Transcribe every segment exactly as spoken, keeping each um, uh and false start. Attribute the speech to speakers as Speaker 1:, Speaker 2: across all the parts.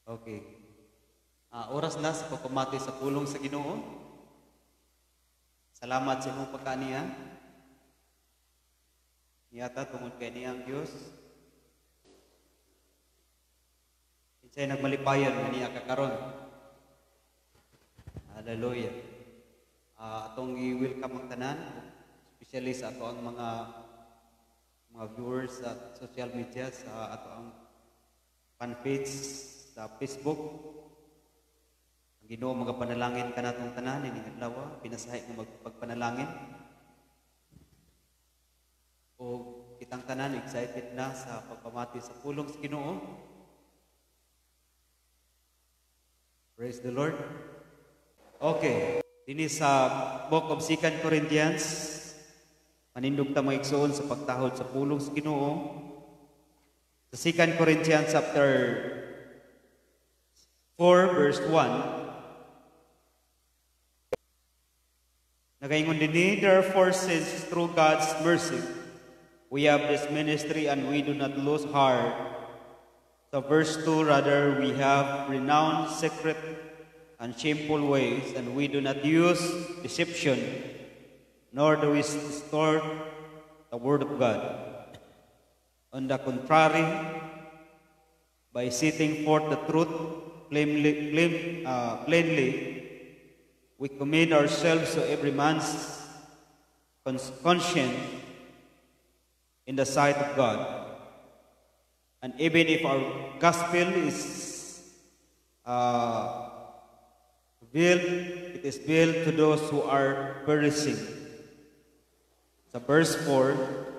Speaker 1: Okay. Ah, oras na sa pagpamati sa pulong sa Ginoo. Salamat sa imong pagkaniya. Niyata tungod kay niyang Dios. Insay nagmalipayon nga niya kakaron. Hallelujah. Ah, atong i-welcome ang tanan, especially sa ato ang mga mga viewers sa social media, sa ato ang fan page sa Facebook. Ang Ginoo magapanalangin ka natong tanan ini adlaw, pinasahi nga magpagpanalangin. O kitang tanan excited na sa pagpamati sa pulong sa Ginoo. Praise the Lord. Okay, dinhi sa book of Second Corinthians, manindog ta mo igsoon sa pagtahod sa pulong sa Ginoo. Sa Second Corinthians chapter four verse one, nagaingon dinhi, therefore since through God's mercy we have this ministry and we do not lose heart. So verse two, rather we have renounced secret and shameful ways, and we do not use deception, nor do we distort the word of God. On the contrary, by setting forth the truth plainly, plain, uh, plainly, we commit ourselves to every man's conscience in the sight of God. And even if our gospel is uh, veiled, it is veiled to those who are perishing. Sa verse four,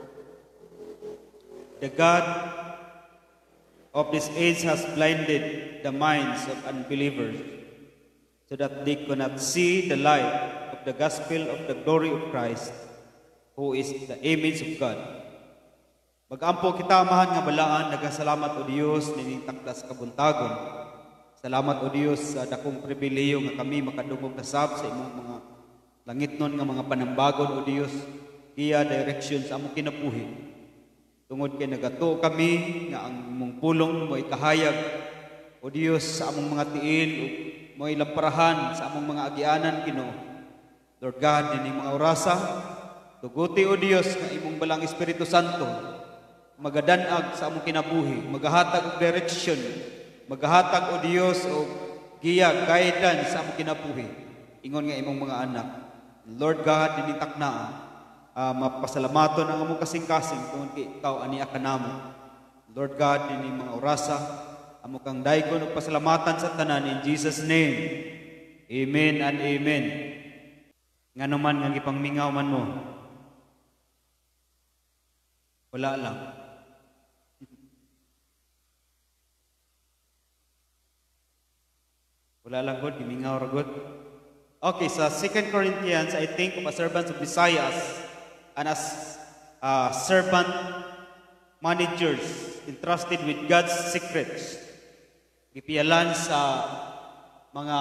Speaker 1: the God of this age has blinded the minds of unbelievers so that they cannot see the light of the gospel of the glory of Christ, who is the image of God. Mag-ampo kita amahan nga balaan, nagasalamat o Dios nining takdas kabuntagon. Salamat o Dios sa dakong pribileyo nga kami makadungog kasab sa imong mga langitnon nga mga panambagon o Dios, iya direction sa among kinabuhi. Tungod kay nagato kami nga ang imong pulong mo ikahayag o Dios sa among mga tiil o mo ilamparahan sa among mga agianan Ginoo. Lord God, dining mga orasa, tuguti o Dios nga imong balang Espiritu Santo magadanag sa among kinabuhi, magahatag og direction, magahatag o Dios o giya, guidance sa among kinabuhi. Ingon nga imong mga anak. Lord God, dining taknaa, uh, mapasalamaton ang among kasing-kasing tungod kay ikaw aniya kanamo. Lord God, dining mga orasa, amo kang daygon ug pasalamatan sa tanan in Jesus name. Amen and amen. Ngano man nga gipangmingaw man mo? Wala lang. Wala lang good, gimingaw ra good. Okay, sa Second Corinthians, I think of a servant of Messiah and as uh, servant managers entrusted with God's secrets. Gipialan sa mga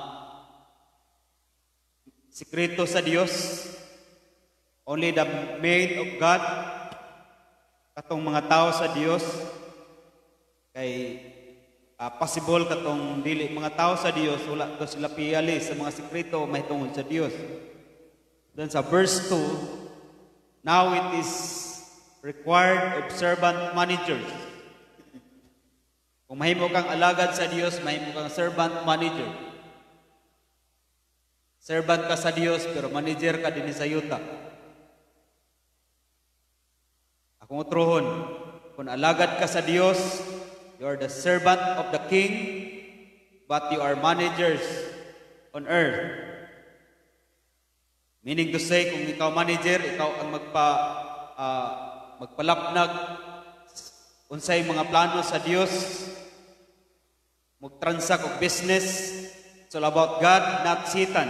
Speaker 1: sikreto sa Dios. Only the maid of God, katong mga tao sa Dios, kay uh, possible katong dili mga tao sa Dios, wala to sila piyali sa mga sikreto mahitungod sa Dios. Then sa verse two, now it is required of servant managers. Kung mahimo kang alagad sa Dios, mahimo kang servant manager. Servant ka sa Dios, pero manager ka din sa yuta. Akong utrohon, kung alagad ka sa Dios, you are the servant of the King, but you are managers on earth. Meaning to say, kung ikaw manager, ikaw ang magpa uh, magpalapnag unsay mga plano sa Dios, mag-transact og business. It's all about God, not Satan.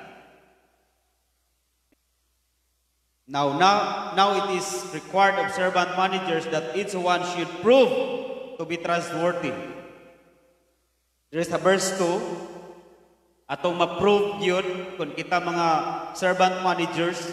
Speaker 1: Now, now, now it is required of servant managers that each one should prove to be trustworthy. There is a verse two, atong ma-prove yun kung kita mga servant managers,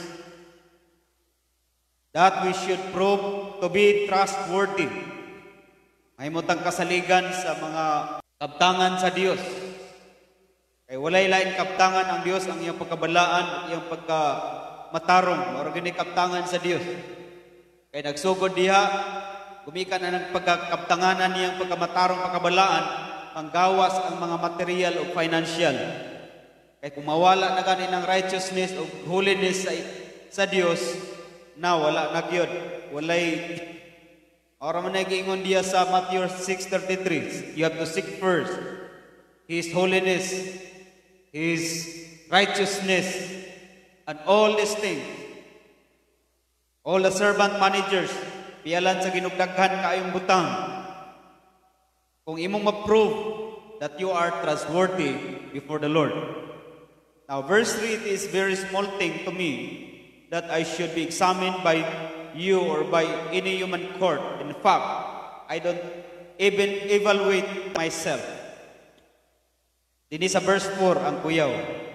Speaker 1: that we should prove to be trustworthy. Mahimutang kasaligan sa mga Kabtangan sa Dios. Kay walay lain kabtangan ang Dios ang iyang pagkabalaan, iyang pagka matarong, mao gini kabtangan sa Dios. Kay nagsugod diha, gumikan na ng pagkakabtanganan niyang pagkamatarong pagkabalaan, panggawas ang mga material o financial. Kay kung mawala na gani ng righteousness o holiness sa, sa Dios, na wala na gyud. Walay ora man nagingon diya sa Matthew six thirty-three, you have to seek first His holiness, His righteousness, and all these things. All the servant managers, pialan sa ginugdaghan kaayong butang. Kung imong ma-prove that you are trustworthy before the Lord. Now, verse three, it is very small thing to me that I should be examined by you or by any human court. In fact, I don't even evaluate myself. Dini sa verse four ang kuyaw.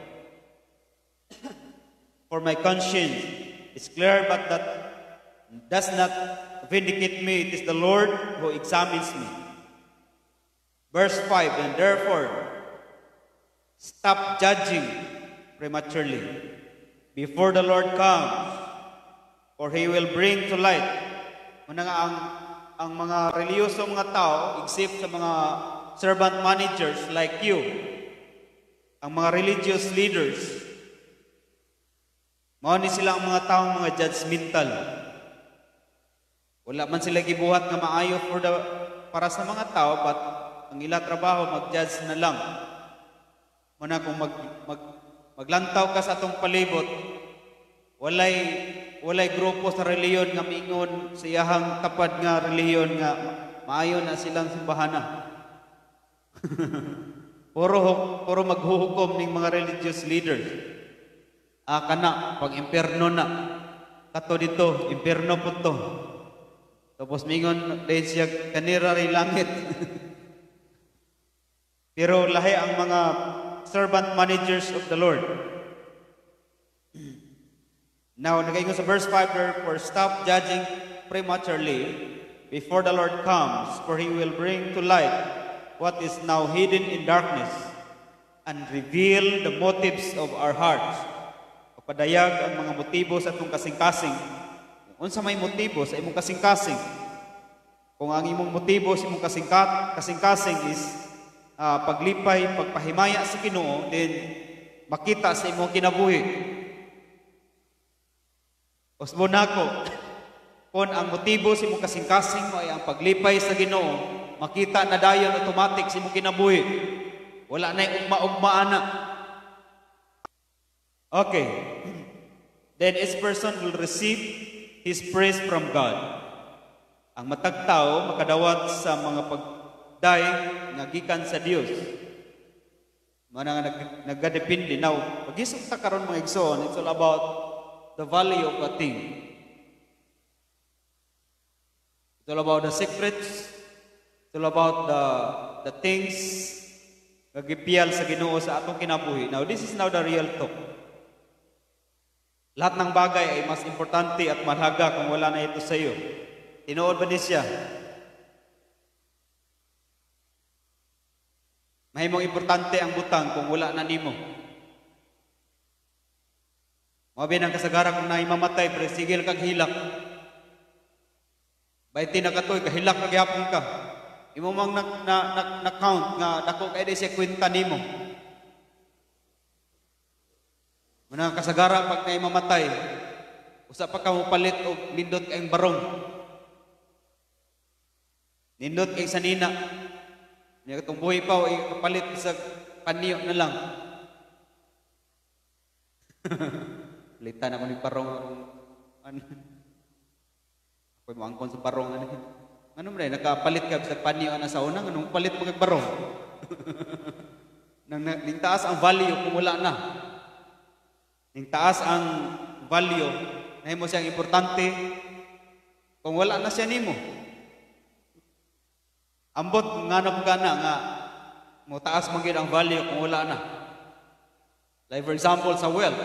Speaker 1: For my conscience is clear, but that does not vindicate me. It is the Lord who examines me. Verse five, and therefore, stop judging prematurely before the Lord comes, for He will bring to light. Muna nga ang, ang mga reliyoso mga tao, except sa mga servant managers like you, ang mga religious leaders, mao ni sila ang mga taong mga judgmental. Wala man sila gibuhat nga maayo for the, para sa mga tao, but ang ila trabaho mag-judge na lang. Muna kung mag, mag, maglantaw ka sa atong palibot, walay walay grupo sa reliyon nga miingon sa iyahang tapad nga reliyon nga maayo na silang simbahana. puro puro maghuhukom ning mga religious leaders. Ah kana pag impierno na kato dito, impierno po to. Tapos mingon dahil siya kanira rin langit. Pero lahi ang mga servant managers of the Lord. Now, nagaingon sa verse five, therefore stop judging prematurely before the Lord comes, for He will bring to light what is now hidden in darkness and reveal the motives of our hearts. Kapadayag ang mga motibo sa itong kasing-kasing. Kung unsa may motibo sa imong kasing-kasing, kung ang imong motibo sa imong kasing-kasing is uh, paglipay, pagpahimaya sa Ginoo, then makita sa imong kinabuhi. Usbo nako, kung ang motibo sa imong kasing-kasing mo ay ang paglipay sa Ginoo, makita na dayon automatic sa imong kinabuhi. Wala na yung ugma-ugmaan na. Okay. Then each person will receive his praise from God. Ang matag tao makadawat sa mga pagday nga gikan sa Dios. Mga nga nag, nagdepende. Now, pag-isok ta karon mga igsoon, it's all about the value of a thing. It's all about the secrets. It's all about the the things nga gipiyal sa Ginoo sa atong kinabuhi. Now, this is now the real talk. Lahat ng bagay ay mas importante at mahalaga kung wala na ito sa iyo. Tinuod ba ni siya? Mahimong importante ang butang kung wala na nimo. Mabi ng kasagara kung naimamatay, pero sigil kag hilak. Baiti na katoy, kahilak kag yapon ka. Imo mang na, na, na, na count nga dako kay di siya kwenta nimo. Muna kasagara pag naimamatay, usa pa ka mo palit og nindot kay barong. Nindot kay sanina. Niya katong buhi pa o kapalit sa paniyo na lang. Litan ako ni parong ano. Ako'y maangkon sa parong ano. Ano mo rin, nakapalit ka sa paniyo na sa unang, anong palit mo kay parong? Nang ningtaas ang value kung wala na. Ningtaas ang value na mo siyang importante kung wala na siya nimo. Ambot nga na ka na nga mo taas man gyud ang value kung wala na. Like for example sa wealth.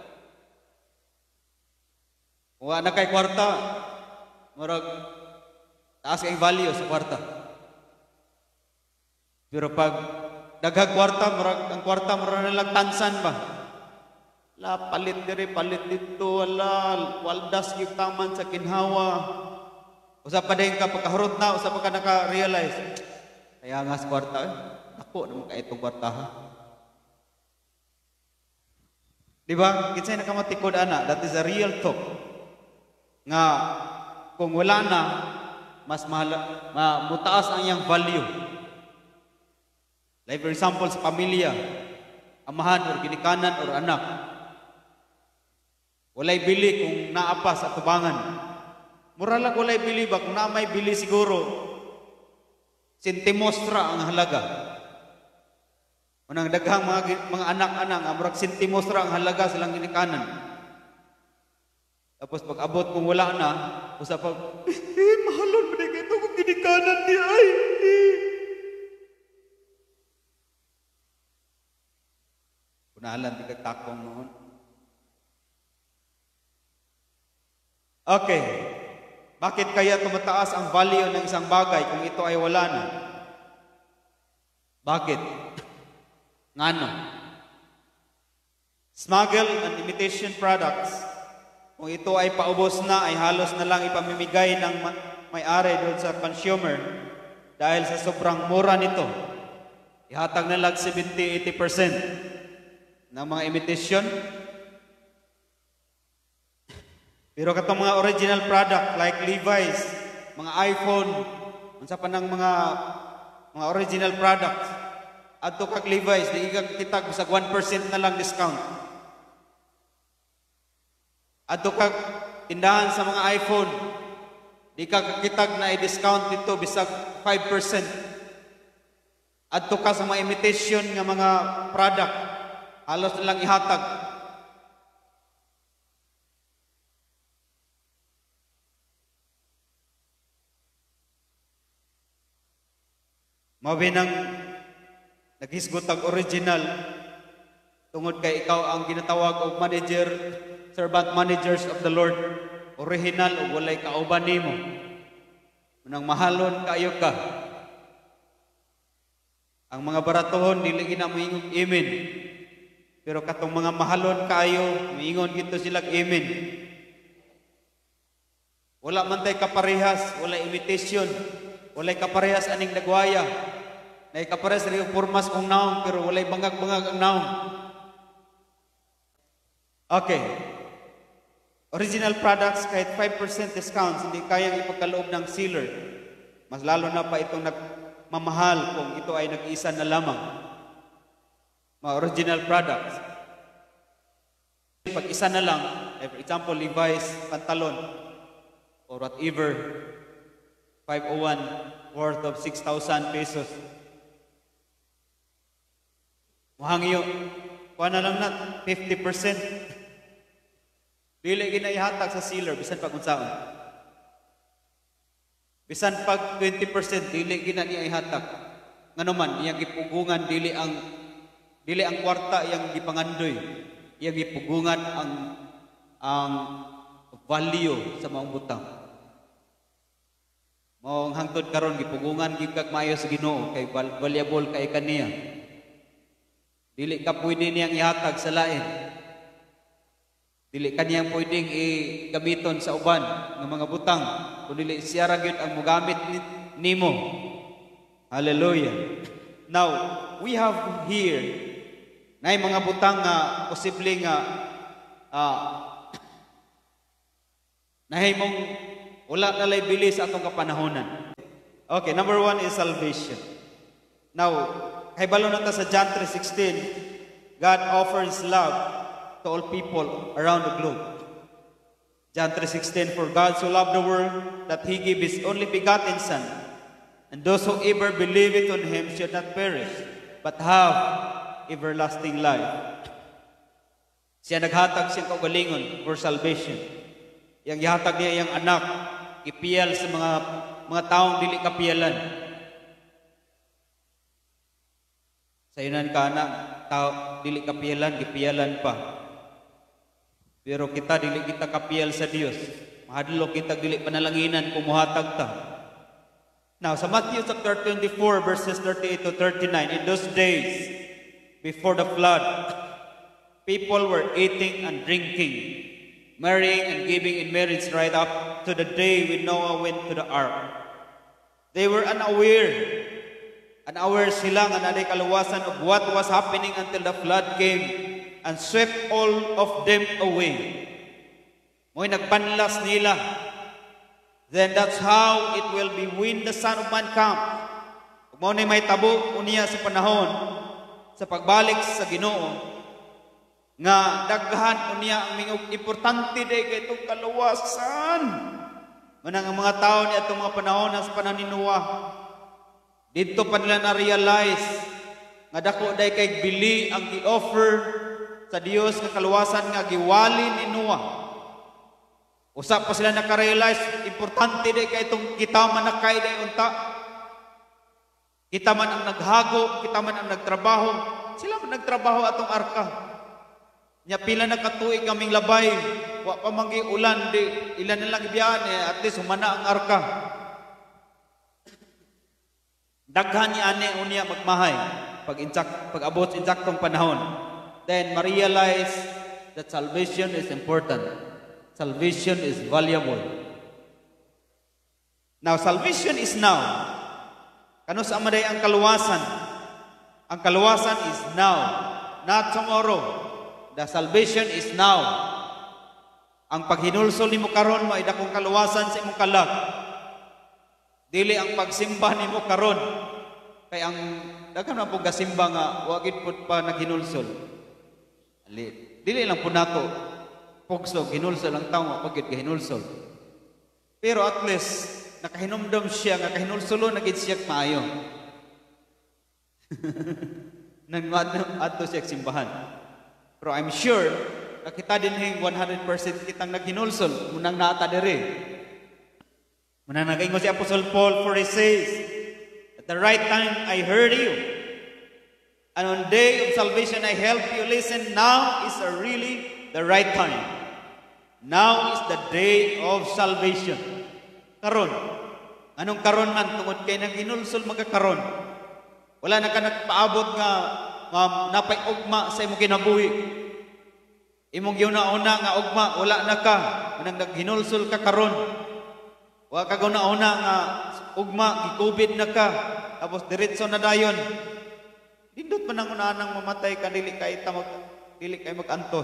Speaker 1: Kung wala na kay kwarta, murag taas kay value sa kwarta. Pero pag daghag kwarta, murag ang kwarta mura na lang tansan ba? La palit diri, palit dito, ala waldas gyud taman sa kinhawa. Usa pa din ka pagkahurot na, usa pa ka naka-realize. Kaya nga sa kwarta, eh, ako naman ka itong kwarta ha. Di ba? Kinsay nakamatikod ana, that is a real talk. Nga kung wala na, mas mahal, ma, mutaas ang iyang value. Like for example, sa pamilya, amahan or ginikanan or anak, walay bili kung naapa sa tubangan. Mura lang walay bili ba? Kung na may bili siguro, sentimostra ang halaga. Unang daghang mga, mga anak-anak, murag sentimostra ang halaga silang ginikanan. Tapos pag abot kung wala na, usap pag, eh, mahalon mo na ito kung ginikanan niya ay. Punahalan, di kagtakong noon. Okay. Bakit kaya tumataas ang value ng isang bagay kung ito ay wala na? Bakit? Ngano? Smuggle and imitation products, kung ito ay paubos na, ay halos na lang ipamimigay ng may-ari doon sa consumer dahil sa sobrang mura nito. Ihatag na lang seventy to eighty percent ng mga imitation. Pero katong mga original product like Levi's, mga iPhone, unsa pa nang mga mga original products, adto kag Levi's, di ka kitag bisag one percent na lang discount. Adto kag tindahan sa mga iPhone, di ka kitag na i-discount dito bisag five percent. Adto ka sa mga imitation nga mga product, halos na lang ihatag. Mawi nang naghisgot ang original tungod kay ikaw ang ginatawag og manager, servant managers of the Lord, original o walay kauban nimo. Nang mahalon kayo ka. Ang mga baratohon dili gina moingog amen. Pero katong mga mahalon kayo, moingon gito sila amen. Wala man tay kaparehas, wala imitation. Walay kaparehas aning nagwaya. Nay kaparehas rin yung formas kong naong, pero walay bangag-bangag ang naong. Okay. Original products, kahit five percent discounts, hindi kayang ipagkaloob ng sealer. Mas lalo na pa itong nagmamahal kung ito ay nag-iisa na lamang. Mga original products. Pag isa na lang, for example, Levi's pantalon, or whatever, five oh one worth of six thousand pesos. Mahangyo. Kuha na lang na fifty percent. Dili ginaihatag sa sealer, bisan pag unsaon. Bisan pag twenty percent, dili gina niya ihatag. Ngano man, iyang gipugungan, dili ang dili ang kwarta, iyang gipangandoy. Iyang gipugungan ang ang value sa mga butang. Mao hangtod karon gipugungan gyud kag maayo sa Ginoo kay valuable kay kaniya. Dili ka pwede niyang ihatag sa lain. Dili kaniyang pwedeng igamiton sa uban ng mga butang kundi siya ra gyud ang mogamit nimo. Hallelujah. Now, we have here nay mga butang nga posible nga uh, nahimong wala na lay bili sa atong kapanahonan. Okay, number one is salvation. Now, kahibalo na ta sa John three sixteen, God offers love to all people around the globe. John three sixteen, for God so loved the world that He gave His only begotten Son, and those who ever believe it on Him should not perish, but have everlasting life. Siya naghatag siyang kaugalingon for salvation. Yang gihatag niya iyang anak, ipiyal sa mga mga taong dili kapiyalan. Sa inan ka na tao dili kapiyalan, gipiyalan pa. Pero kita dili kita kapiyal sa Dios. Mahadlo kita dili panalanginan kung muhatag ta. Now, sa Matthew chapter twenty-four, verses thirty-eight to thirty-nine, in those days, before the flood, people were eating and drinking, marrying and giving in marriage right up to the day when Noah went to the ark. They were unaware, unaware sila nga naday kaluwasan of what was happening until the flood came and swept all of them away. Mo'y nagpanlas nila. Then that's how it will be when the Son of Man comes. Kung mo na may tabo uniya sa panahon sa pagbalik sa Ginoo nga daghan uniya ang mingog importante day kay itong kaluwasan. Manang ang mga tao ni atong mga panahon sa panahon ni Noah, dito pa nila na-realize nga dako day kay bili ang gi-offer sa Dios nga kaluwasan nga giwali ni Noah. Usap pa sila naka-realize, importante day kay itong kita man nakay day unta. Kita man ang naghago, kita man ang nagtrabaho. Sila man nagtrabaho atong arka. Nya pila na katuig kaming labay, wa pa manggi ulan di ilan na lang ibiyan eh, at least humana ang arka. Daghan ni ani unya magmahay pag insak pag abot insaktong panahon. Then ma-realize that salvation is important. Salvation is valuable. Now, salvation is now. Kano sa amaday ang kaluwasan? Ang kaluwasan is now, not tomorrow. The salvation is now. Ang paghinulsol nimo karon mao dakong kaluwasan sa imong kalag. Dili ang pagsimba nimo karon kay ang daghan na pug gasimba nga wa gid pud pa naghinulsol. Dili lang pud nato pugso ginulsol ang tawo pagit gahinulsol. Pero at least nakahinumdom siya nga kahinulsolo na gid siya maayo. Nang adto siya simbahan. Pero I'm sure na kita dinhing one hundred percent kitang naghinulsol munang naata diri. Munang nagaingon si Apostle Paul, for he says, at the right time I heard you, and on day of salvation I helped you. Listen, now is a really the right time. Now is the day of salvation. Karon. Anong karon man tungod kay nang hinulsol magkakaron. Wala na ka nagpaabot nga nga napay ugma sa imong kinabuhi. Imong giuna-una nga ugma wala na ka nang naghinulsol ka karon. Wa ka guna-una nga ugma gi-COVID na ka tapos diretso na dayon. Dindot man ang unanang mamatay ka dili kay ta mag dili kay magantos.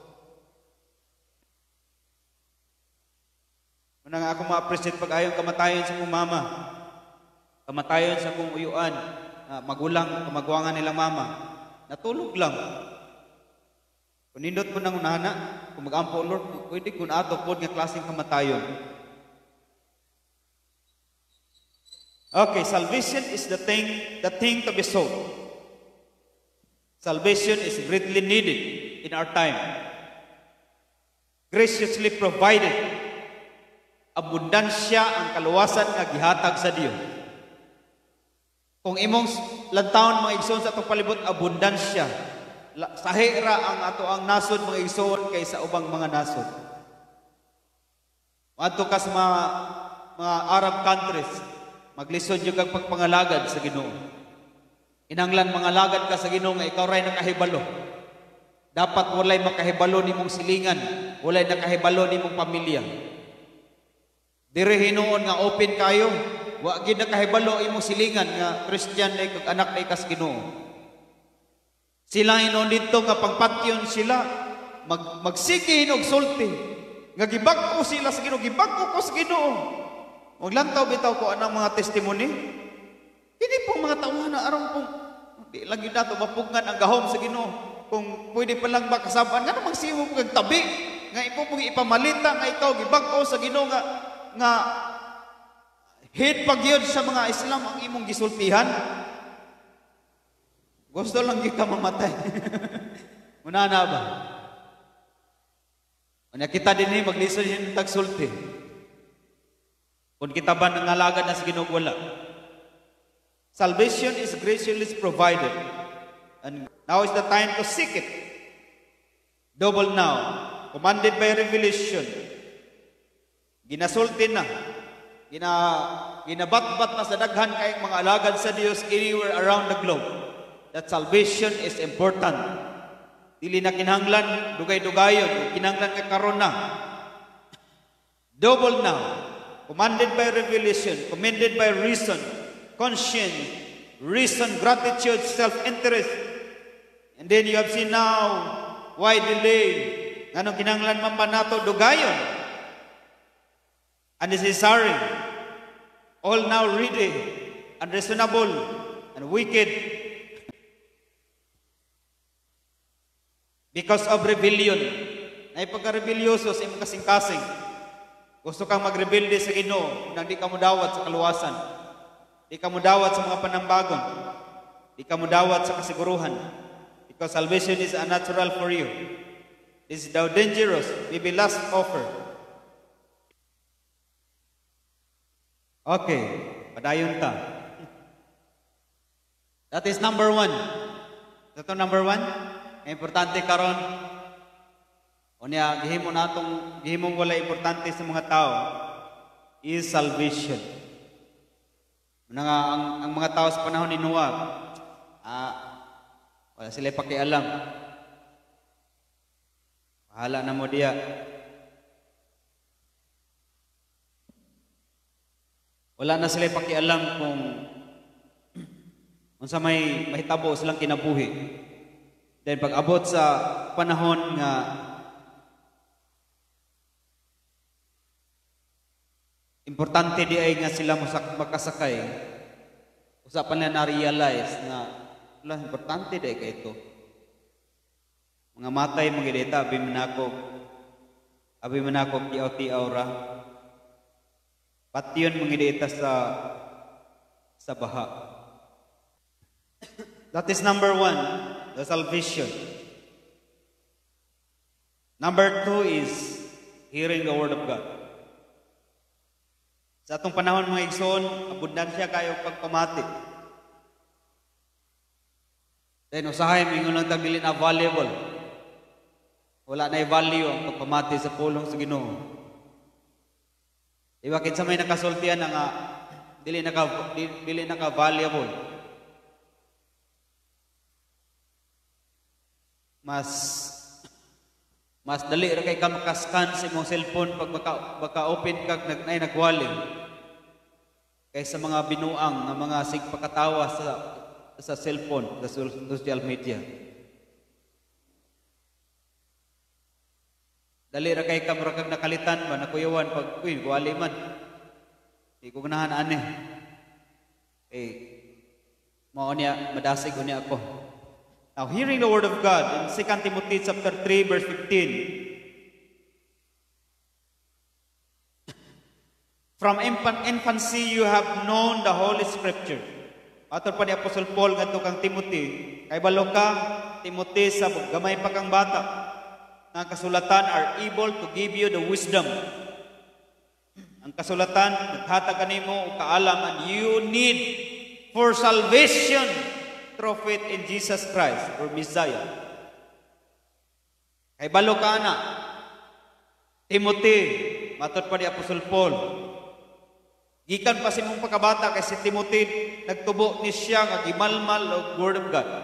Speaker 1: Manang ako ma-appreciate pag-ayon kamatayon sa kong mama. Kamatayon sa kong uyuan. Uh, magulang, kamagwangan nilang mama. Natulog lang. Kung nindot po ng unana, kung mag-ampo, Lord, pwede kung ato po nga klaseng kamatayon. Okay, salvation is the thing, the thing to be sought. Salvation is greatly needed in our time. Graciously provided. Abundansya ang kaluwasan nga gihatag sa Dios. Kung imong lantawon mga igsoon sa atong palibot, abundansya. Sahira ang ato ang nasod mga igsoon kaysa ubang mga nasod. Ato ka sa mga, mga Arab countries, maglisod yung kag pagpangalagad sa Ginoo. Inanglan mga lagad ka sa Ginoo nga ikaw ray nakahibalo. Dapat walay makahibalo nimong silingan, walay nakahibalo nimong pamilya. Dire hinuon nga open kayo, wa gid nakahibalo imong silingan nga Christian day kag anak day kas Ginoo. Sila hinuon dito nga pagpatyon sila mag magsige og sulti. Nga gibag-o sila sa Ginoo, gibag-o ko sa Ginoo. Maglantaw bitaw ko anang mga testimony. Hindi po mga tawhan na aron pong di lang yun nato mapugngan ang gahom sa Ginoo. Kung pwede pa lang makasaban, nga namang simo po kag tabi. Nga ipo pong ipamalita nga ikaw gibag-o sa Ginoo nga nga head pagyod sa mga Islam ang imong gisultihan. Gusto lang gyud ka mamatay. Muna na ba? Unya kita dinhi maglisod yung tagsulti. Kung kita ba nangalagad na sa Ginoo wala. Salvation is graciously provided. And now is the time to seek it. Double now. Commanded by revelation. Ginasulti na. Gina ginabatbat na sa daghan kay mga alagad sa Dios anywhere around the globe that salvation is important. Dili na kinahanglan dugay-dugayon, kinahanglan kay karon na. Double now, commanded by revelation, commended by reason, conscience, reason, gratitude, self-interest. And then you have seen now, why delay? Anong kinahanglan man pa nato dugayon? Unnecessary, all now ready, unreasonable, and wicked. Because of rebellion. Na ipagka-rebelyoso sa imong kasing-kasing. Gusto kang magrebelde sa Ginoo nang di ka modawat sa kaluwasan. Di ka modawat sa mga panambagon. Di ka modawat sa kasiguruhan. Because salvation is unnatural for you. This is now dangerous, maybe last offer. Okay, padayon ta. That is number one. Ito number one. Importante karon. O niya, gihimo natong, gihimong wala importante sa mga tao is salvation. Nga, ang, ang mga tao sa panahon ni Noah, ah, wala sila pakialam. Bahala na mo diya. Wala na sila pakialam kung kung sa may mahitabo silang kinabuhi. Then pag abot sa panahon nga importante di ay nga sila makasakay. Usapan na na-realize na wala, importante di ay ka ito. Mga matay, mga gidita, abi manakog, abi manakog, tiaw-tiaw ra. Pati yun mga gidita sa, sa baha. That is number one, the salvation. Number two is hearing the word of God. Sa atong panahon mga igsoon, abundansya kayo pagpamati. Then usahay mo yung lang tagili na valuable. Wala na i-value ang pagpamati sa pulong sa Ginoo. Diba kinsa may nakasultian na nga dili naka dili naka valuable. Mas Mas dali ra kay ka makascan sa imong cellphone pag baka, baka open kag nagnay nagwali. Kaysa mga binuang nga mga sigpakatawa sa sa cellphone, sa social media. Dali ra kay ka murag kag nakalitan ba nakuyawan pag uy gwali man. Di ko ganahan ani. Eh mao niya madasig unya ako. Now, hearing the word of God in Second Timothy chapter three, verse fifteen. From infancy you have known the Holy Scripture. Aton pa ni Apostle Paul ngadto kang Timothy, kay balo ka Timothy sa gamay pa kang bata. Ang kasulatan are able to give you the wisdom. Ang kasulatan naghatag kanimo og kaalam and you need for salvation through faith in Jesus Christ or Messiah. Kay balo ka na Timothy, matud pa ni Apostle Paul. Gikan pa si mong pagkabata kay si Timothy nagtubo ni siya nga gimalmal og word of God.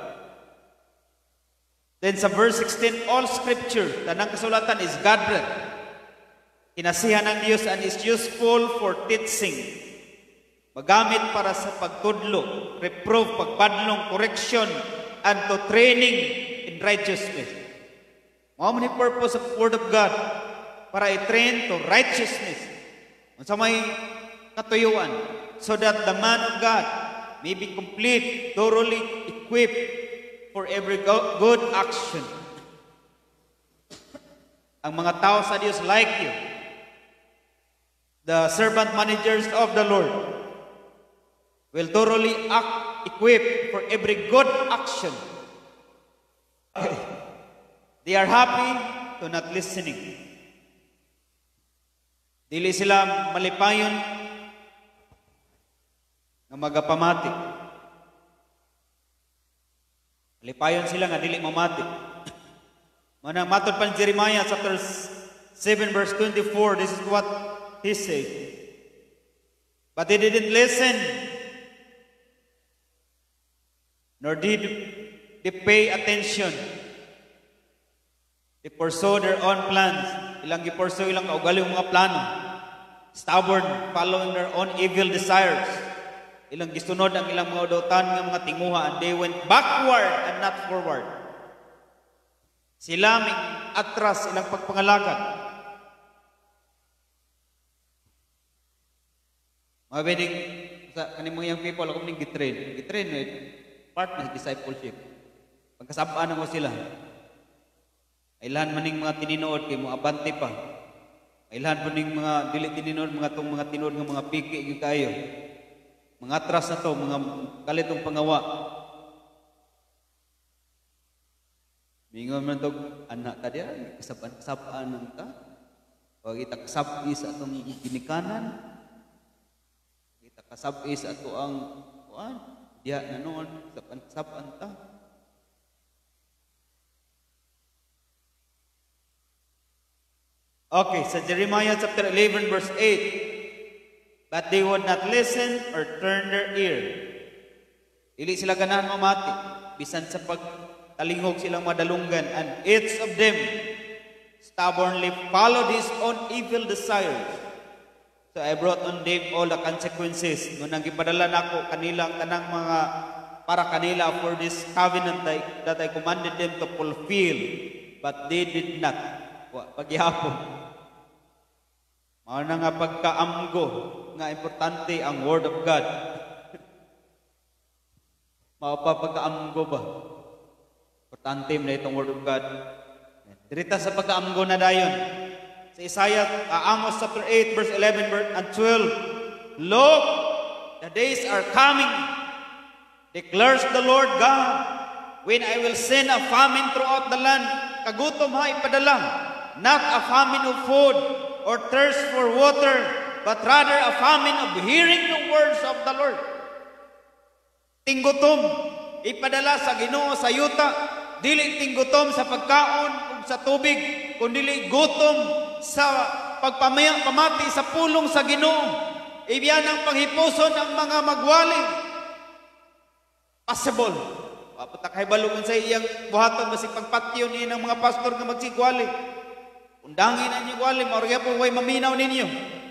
Speaker 1: Then sa verse sixteen, all scripture, tanang kasulatan is God-breathed. Kinasihan ng Diyos and is useful for teaching. Magamit para sa pagtudlo, reproof, pagpadlong, correction, and to training in righteousness. Mao man ni purpose of word of God para i-train to righteousness. Unsa may katuyuan so that the man of God may be complete, thoroughly equipped for every good action. Ang mga tao sa Diyos like you, the servant managers of the Lord, will thoroughly act, equipped for every good action. They are happy to not listening. Dili sila malipayon nga magapamati. Malipayon sila nga dili mamati. Manang matod pa ni Jeremiah chapter seven verse twenty-four, this is what he said. But they didn't listen, nor did they pay attention. They pursue their own plans. Ilang gipursue ilang kaugali mga plano. Stubborn, following their own evil desires. Ilang gisunod ang ilang mga udotan ng mga tinguha, and they went backward and not forward. Sila may atras ilang pagpangalakad. Mabining sa kanimong young people, ako ning gitrain. Gitrain with part ng discipleship. Pagkasabaan mo sila. Ailan maning mga tininood kay mo abante pa. Ailan maning mga dili tininood mga tong mga tinood ng mga piki gyud kayo. Mga atras na to, mga kalitong pangawa. Mingon man to anak ta dia kasaban-sabaan nang ta. Wag ita kasabi sa atong ginikanan. Kita kasabi sa ato ang kuan diha na noon saban-sabaan ta. Okay, sa Jeremiah chapter eleven verse eight. But they would not listen or turn their ear. Dili sila ganahan mamati bisan sa pagtalingog silang madalunggan, and each of them stubbornly followed his own evil desires. So I brought on them all the consequences. Ngunang gipadala nako kanilang tanang mga para kanila for this covenant that I commanded them to fulfill, but they did not. Paghihapon. Mao na nga pagkaamgo nga importante ang Word of God. Mao pa pagkaamgo ba? Importante na itong Word of God. Dirita sa pagkaamgo na dayon. Sa Isaiah, uh, Amos chapter eight, verse eleven and twelve. Look, the days are coming, declares the Lord God, when I will send a famine throughout the land. Kagutom ha ipadala, not a famine of food or thirst for water, but rather a famine of hearing the words of the Lord. Tinggutom ipadala sa Ginoo sa yuta, dili tinggutom sa pagkaon ug sa tubig, kundi gutom sa pagpamayang pamati sa pulong sa Ginoo. Ibiyan ang panghipuson ang mga magwali. Possible. Paputa kay balungon sa iyang buhaton basig pagpatyon ni ng mga pastor nga magsigwali. Undangin ang inyong wali, maurya po way maminaw ninyo.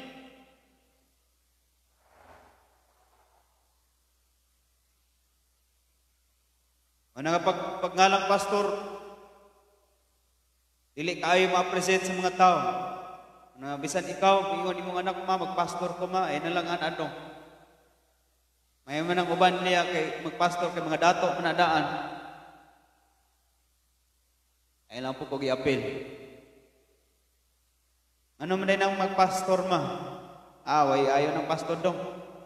Speaker 1: Ano nga pag, pag nga lang pastor, dili kayo ma-present sa mga tao. Na bisan ikaw, ingon imong anak ma, magpastor ko ma, eh nalang an ano. May man ang uban niya kay magpastor kay mga dato manadaan. Ay lang po ko gi-appeal. Ano man din ang magpastor ma? Away, ayaw ng pastor dong.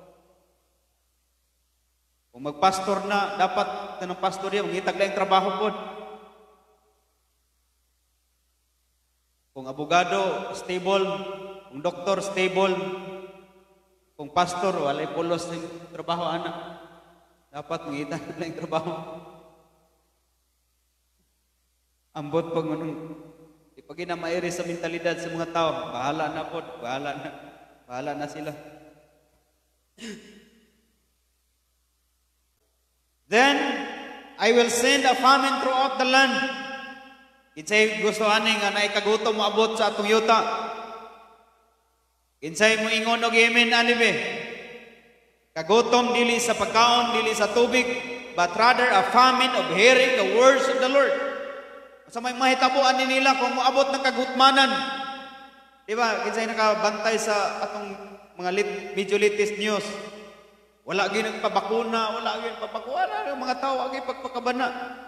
Speaker 1: Kung magpastor na, dapat ng pastor yan, mangitag lang yung trabaho po. Kung abogado, stable. Kung doktor, stable. Kung pastor, walay pulos yung trabaho, anak. Dapat mangitag lang yung trabaho. Ambot pag manong pag inamairi sa mentalidad sa mga tao, bahala na po, bahala na, bahala na sila. Then, I will send a famine throughout the land. Kinsay gusto ani nga naikagutom mo abot sa atong yuta. Kinsay mo ingon og amen ani be. Kagutom dili sa pagkaon, dili sa tubig, but rather a famine of hearing the words of the Lord. Sa may mahitabuan ni nila kung moabot ng kagutmanan. Di ba? Kinsay nakabantay sa atong mga lit, medyo latest news. Wala gyud nagpabakuna, wala gyud pagpakuna, ang mga tao agi pagpakabana.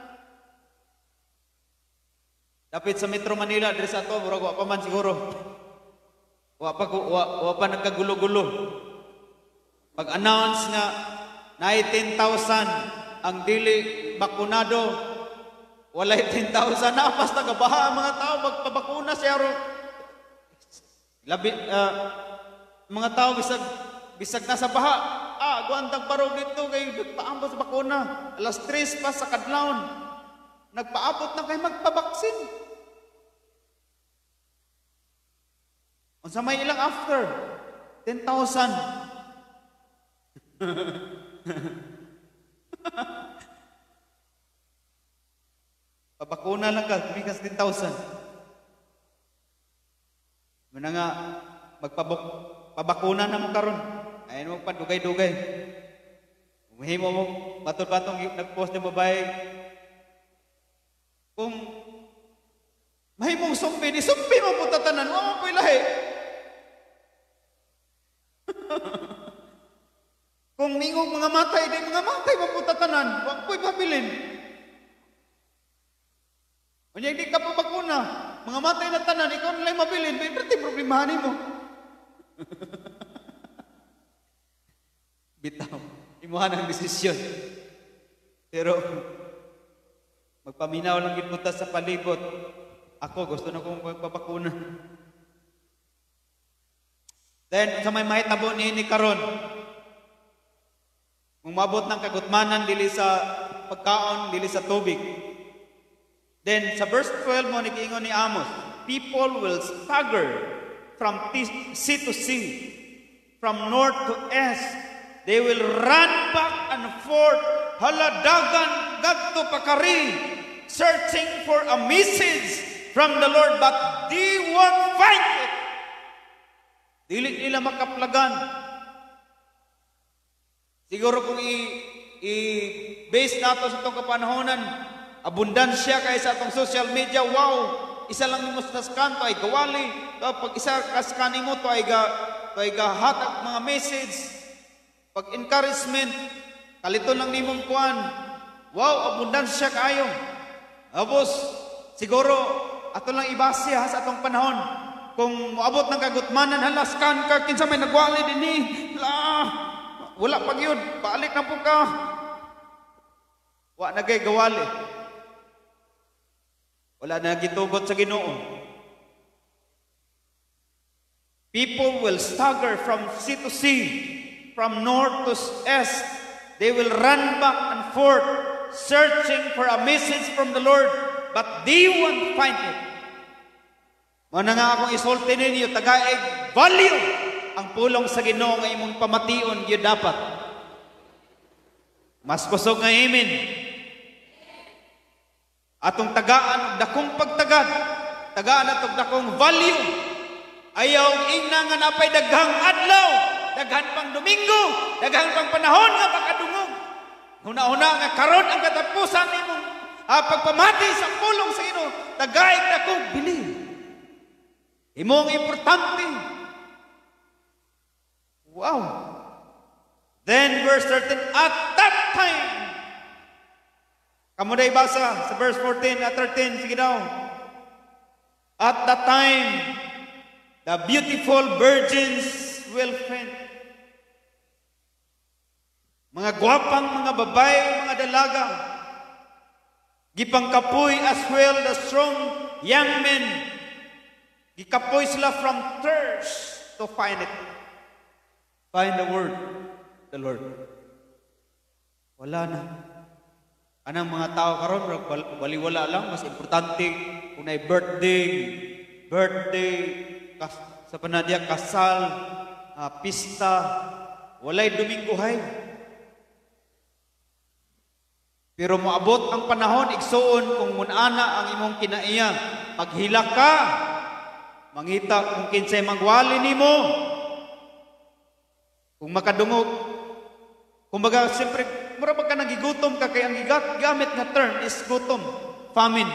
Speaker 1: Dapat sa Metro Manila diri sa ato, murag wa pa man siguro. Wa pa wa, wa pa nagkagulo-gulo. Pag-announce nga nineteen thousand ang dili bakunado. Walay ten thousand na, pas nagabaha ang mga tao, magpabakuna siya ro. Labi, uh, mga tao, bisag, bisag nasa baha. Ah, guantang parog dito, kayo nagpaambot sa bakuna. Alas tres pa sa kadlawon. Nagpaabot na kayo magpabaksin. Unsa may ilang after? ten thousand. Pabakuna lang ka, tumikas ten thousand. Muna nga, magpabok, pabakuna na mo karon. Ayun mo pa, dugay-dugay. Umihimo mo, batol-batong nag-post ng babae. Kung mahimong sumpi, ni sumpi mo po tatanan, wala mo po ilahi. Kung ningong mga matay, di mga matay mo po tatanan, wala po'y pabilin. Kung hindi ka pa bakuna, mga matay na tanan, ikaw nalang mabilin, may berti problemahan mo. Bitaw, imuhan ang desisyon. Pero, magpaminaw lang gipunta sa palibot. Ako, gusto na kong magpapakuna. Then, sa may mahitabo ni ni karon, kung mabot ng kagutmanan, dili sa pagkaon, dili sa tubig. Then, sa verse twelve mo, nag-iingon ni Amos, people will stagger from sea to sea, from north to east. They will run back and forth, haladagan, gadto pakari, searching for a message from the Lord, but they won't find it. Dili nila makaplagan. Siguro kung i-base nato sa itong kapanahonan, abundansya kay sa atong social media, wow, isa lang mo sa scan to ay gawali, pag isa kaskan mo to ay ga, to ay gahatag mga message, pag encouragement, kalito lang nimong kuan, wow, abundansya kayo. Tapos, siguro, ato lang ibase ha sa atong panahon, kung moabot ng kagutmanan, halaskan ka, kinsa may nagwali din eh, la, wala pag yun, paalik na po ka, wa nagay gawali. Wala na gitugot sa Ginoo. People will stagger from sea to sea, from north to east. They will run back and forth, searching for a message from the Lord, but they won't find it. Muna nga akong isulti ninyo, tagaig, value ang pulong sa Ginoo nga imong pamation, yun dapat. Mas kusog nga amen. Atong tagaan, dakong pagtagad, tagaan atong dakong value, ayaw ina nga napay daghang adlaw, daghan pang Domingo, daghan pang panahon nga makadungog. Huna-huna nga karon ang katapusan nimong ah, pagpamati sa pulong sa Ginoo, tagaig dakong bili. Imong importante. Wow. Then verse thirteen, at that time, kamu na ibasa sa verse fourteen at thirteen, sige daw. At that time, the beautiful virgins will faint. Mga gwapang mga babae, mga dalaga, gipangkapoy as well the strong young men. Gikapoy sila from thirst to find it. Find the word, the Lord. Wala na. Anang mga tao karon wali-wala lang, mas importante kung may birthday, birthday, kas, sa panadya kasal, uh, pista, walay Domingohay. Pero moabot ang panahon, igsuon kung munana ang imong kinaiya, maghila ka, mangita kung kinsay magwali nimo, kung makadungog, kumbaga siyempre, mura ba ka nagigutom ka, kaya ang gamit na term is gutom, famine.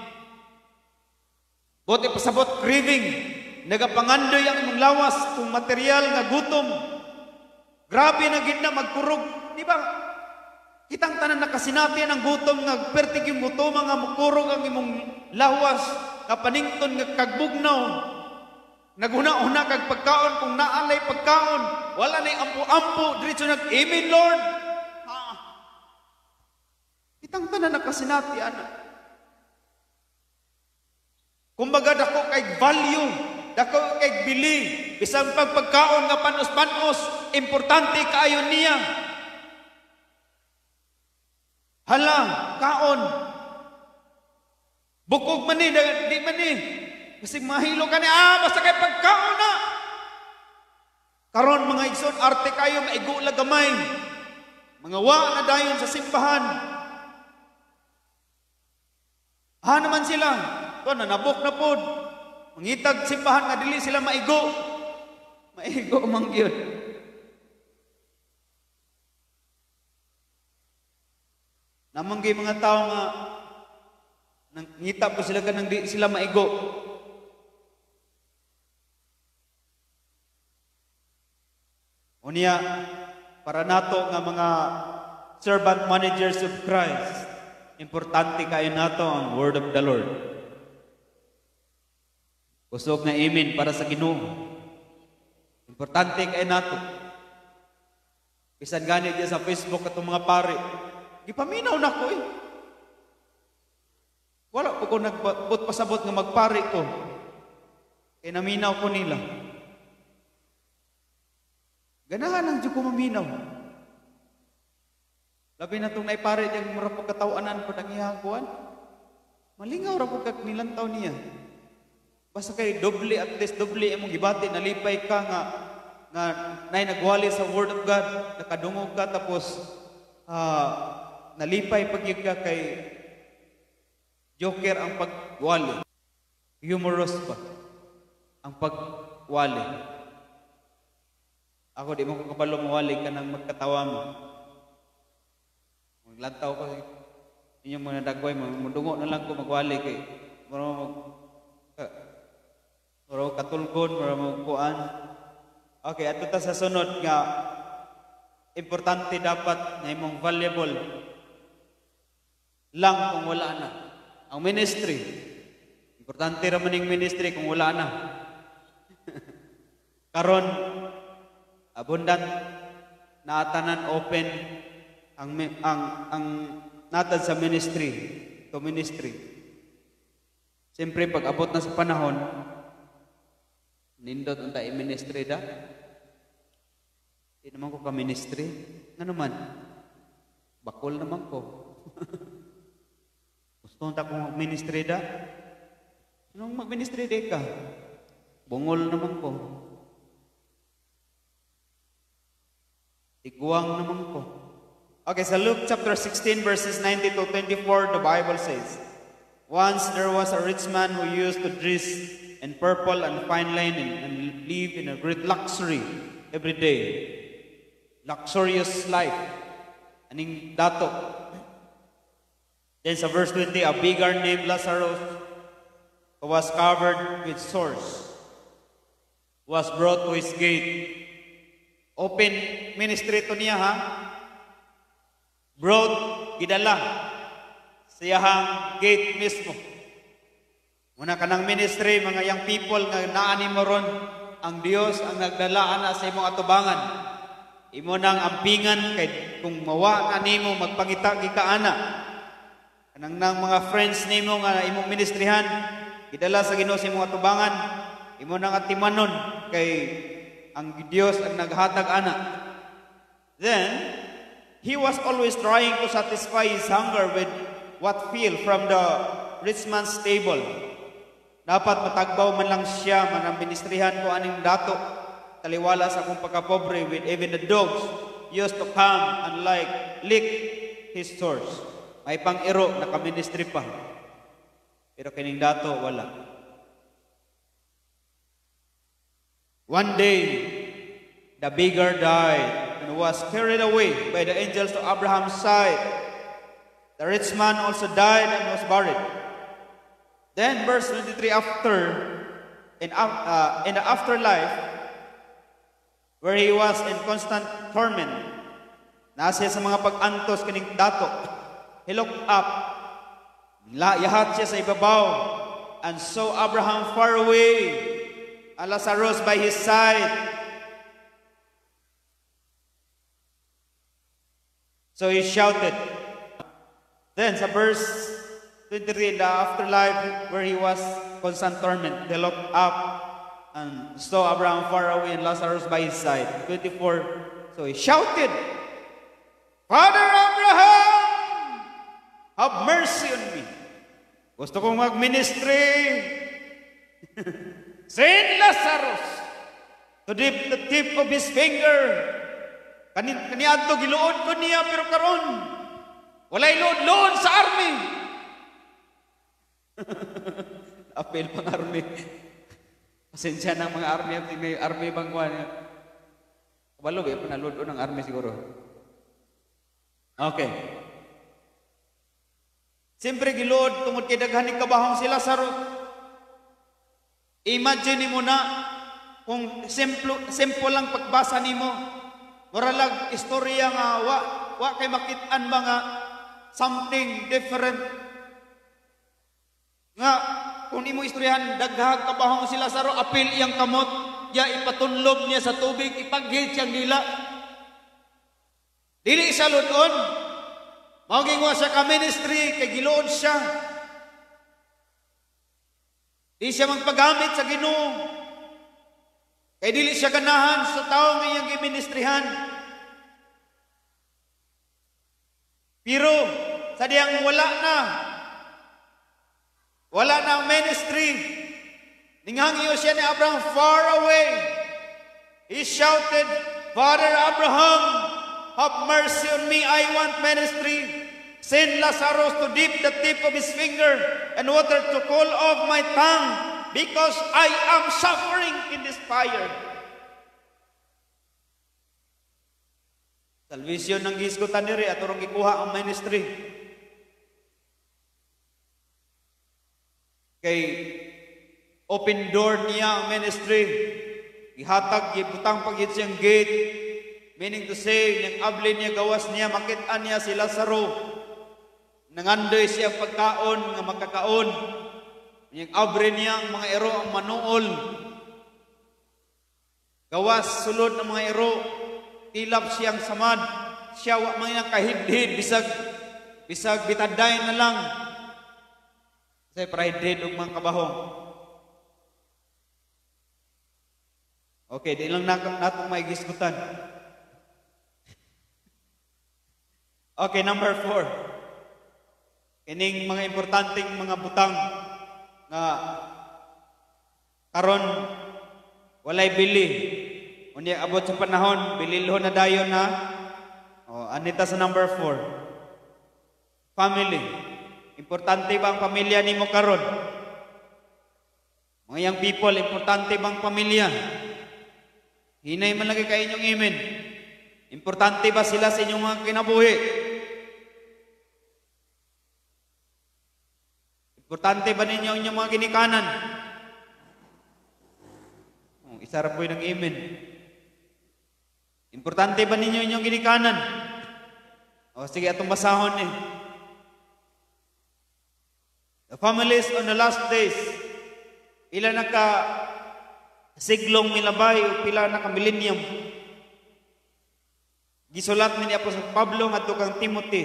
Speaker 1: Buti pasabot, craving, nagapangandoy ang imong lawas, kung material nga gutom, grabe na gid na magkurog, di ba? Kitang tanan nakasinati ang gutom, nga pertig yung gutom, nga magkurog ang imong lawas, nga panington nga kagbugnaw, naguna-una kag pagkaon, kung naalay pagkaon, wala na ampo-ampo, diretso nag-amen, Lord. Itang tanan nakasinati, anak. Kumbaga, dako kay value, dako kay bili, bisang pagpagkaon nga panos-panos, importante kaayo niya. Hala, kaon. Bukog man ni, di man ni. Kasi mahilo ka ni, ah, basta kay pagkaon na. Karon mga igsoon, arte kayo, maigo lagamay. Mga wa na dayon sa simbahan. Ha naman sila. Ito na, nabok na pod. Mangitag simbahan nga dili sila maigo. Maigo mang gyud. Namanggay mga tao nga nangita po sila kanang di sila maigo. Unya, para nato nga mga servant managers of Christ, importante kayo nato ang word of the Lord. Kusog na amen para sa Ginoo. Importante kayo nato. Bisan gani diya sa Facebook atong mga pare, gipaminaw na ko eh. Wala po ko nagbot pasabot nga magpare ko. Kaya naminaw ko nila. Ganahan lang dyan ko maminaw. Labi na itong naipare dyan mura po katawanan po ng ihakuan. Malingaw ra po kag nilantaw niya. Basta kay doble at least doble imong gibati, nalipay ka nga nga nay nagwali sa word of God, nakadungog ka tapos uh, nalipay pagyud ka kay joker ang pagwali. Humorous pa ang pagwali. Ako di mo ko kabalo mawali ka nang magkatawa mo. Maglantaw ko inyong mga dagway mo, mudungo na lang ko magwali kay maro mo maro katulgon, maro mo kuan. Okay, ato ta sa sunod nga importante dapat na imong valuable lang kung wala na ang ministry. Importante ra man ning ministry kung wala na. Karon abundant na tanan open ang ang ang natad sa ministry to ministry. Siyempre pag abot na sa panahon nindot unta i-ministry da. Di naman ko ka ministry. Nga naman bakol naman ko. Gusto unta kong ministry da. Anong mag-ministry di ka? Bungol naman ko. Iguang naman ko. Okay, sa Luke chapter sixteen verses nineteen to twenty-four, the Bible says, once there was a rich man who used to dress in purple and fine linen and live in a great luxury every day. Luxurious life. Aning dato. Then sa verse twenty, a beggar named Lazarus who was covered with sores was brought to his gate. Open ministry to niya ha. Broad, gidala. Siyahang gate mismo. Muna ka ng ministry, mga young people nga naani mo ron, ang Dios ang nagdala ana sa imong atubangan. Imo nang ampingan kay kung mawa na nimo magpangita ka ana. Kanang nang mga friends nimo nga imong ministrihan, gidala sa Ginoo sa imong atubangan. Imo nang atimanon kay ang Diyos ang naghatag ana. Then, he was always trying to satisfy his hunger with what fell from the rich man's table. Dapat matagbaw man lang siya, man ang ministrihan ko aning dato. Taliwala sa akong pagkapobre with even the dogs used to come and like lick his sores. May pang-iro, nakaministry pa. Pero kining dato, wala. One day, the beggar died and was carried away by the angels to Abraham's side. The rich man also died and was buried. Then, verse twenty-three, after, in, uh, in the afterlife, where he was in constant torment, nasa sa mga pag-antos kining dato, he looked up, yahat siya sa ibabaw, and saw Abraham far away, and Lazarus by his side. So he shouted. Then sa verse twenty-three, in the afterlife where he was constant torment, they looked up and saw Abraham far away and Lazarus by his side. twenty-four, so he shouted, Father Abraham, have mercy on me. Gusto kong mag-ministry. Send Lazarus to dip the tip of his finger Kani kaniadto giluod ko niya pero karon walay luod-luod sa army. Apel pang army. Pasensya ng mga army at may army bang kuha niya. Kabalo ba panalud ng army siguro. Okay. Siyempre giluod tungod kay daghan ni kabahong sila sa ro. Imagine mo na kung simple simple lang pagbasa nimo. Muralag istorya nga wa wa kay makit-an ba nga something different. Nga kung imo istoryahan daghang kabahong sila sa ro apil iyang kamot, ya ipatunlog niya sa tubig, ipaghit siyang dila. Dili siya ludon. Mao gingwa siya ka ministry kay giluod siya. Di siya magpagamit sa Ginoo. Kay dili siya ganahan sa tao nga iyang giministrihan. Pero sa diyang wala na, wala na ang ministry. Ninghangyo siya ni Abraham far away. He shouted, Father Abraham, have mercy on me, I want ministry. Send Lazarus to dip the tip of his finger and water to cool off my tongue, because I am suffering in this fire. Salvation ng gisgutan niri at urong ikuha ang ministry. Kay open door niya ang ministry. Ihatag, ibutang pagit siyang gate. Meaning to say, niyang abli niya, gawas niya, makit-an niya si Lazaro. Nangandoy siya pagkaon, nga magkakaon. Niyang abri niya ang mga ero, ang manuol. Gawas, sulod ng mga ero. Tilap siyang samad. Siya wa mga kahidhid, bisag, bisag bitaday na lang. Kasi prahidhid og mga kabahong. Okay, di lang natong may gisgutan. Okay, number four. Ining mga importanteng mga butang nga karon walay bili. Unya abot sa panahon, bililhon na dayon na. Oh, anita sa number four. Family. Importante ba ang pamilya nimo karon? Mga young people, importante bang pamilya? Hinay man lagi kay inyong imen. Importante ba sila sa inyong mga kinabuhi? Importante ba ninyo inyong mga ginikanan? Oh, isarap po ng amen. Importante ba ninyo inyong ginikanan? O sige, atong basahon eh. The families on the last days, pila naka siglong milabay o pila naka millennium. Gisulat ni Apostol Pablo ngadto kang Timothy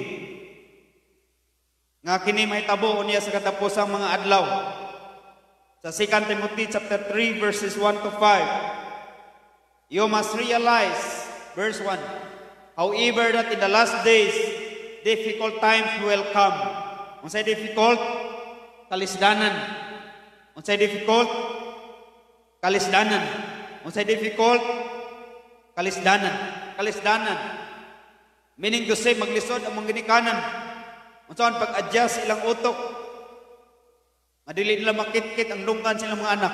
Speaker 1: nga kini mahitabo niya sa katapusang mga adlaw. Sa Second Timothy chapter three verses one to five. You must realize, verse one, however that in the last days difficult times will come. Unsay difficult? Kalisdanan. Unsay difficult? Kalisdanan. Unsay difficult? Kalisdanan. Kalisdanan. Meaning to say, maglisod ang mga ginikanan. Unsaon pag-adjust ilang utok. Madili nila makit-kit ang lunggan silang mga anak.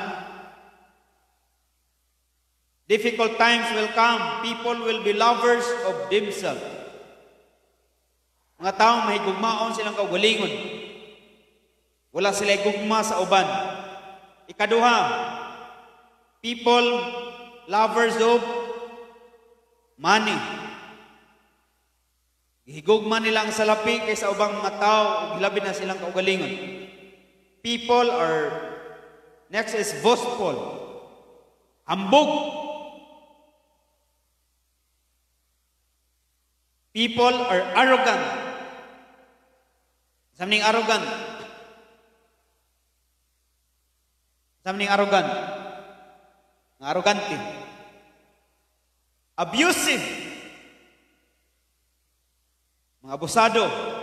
Speaker 1: Difficult times will come. People will be lovers of themselves. Mga taong mahigugmaon silang kaugalingon. Wala sila gugma sa uban. Ikaduha, people lovers of money. Higugma nila ang salapi kaysa ubang mga tao ug labi na silang kaugalingon. People are, next is boastful. Hambog. People are arrogant. Samning arrogant. Samning arrogant. Ng arrogante. Abusive. Mga abusado.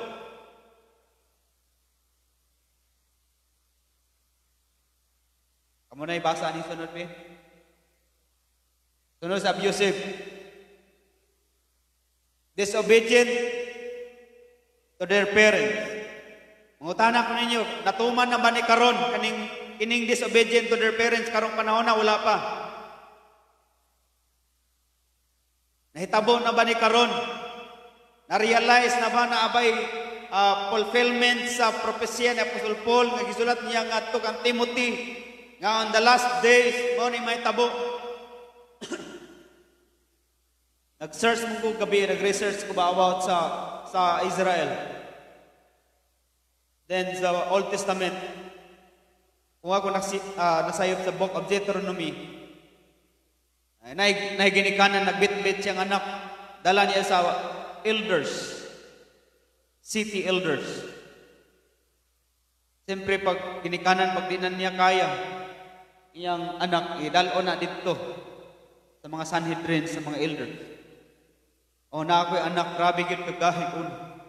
Speaker 1: Kamu na ibasa ni sunod, be? Sunod sa abusive. disobedient to their parents. Mangutana ko ninyo, natuman na ba ni karon kaning kining disobedient to their parents karong panahon na wala pa? Nahitabo na ba ni karon? Na-realize na ba na abay uh, fulfillment sa propesya ni Apostol Paul nga gisulat niya ngadto kang Timothy nga on the last days mo ni mahitabo? Nag-search mo ko gabi, nag-research ko ba about sa sa Israel. Then sa Old Testament, kung ako nasi, uh, nasayop sa book of Deuteronomy, ay nay ginikanan nagbitbit siyang anak, dala niya sa elders, city elders. Siyempre pag ginikanan, pag dinan niya kaya, iyang anak, idalo na dito sa mga Sanhedrin, sa mga elders. O na ako'y anak, grabe yun kagahig un.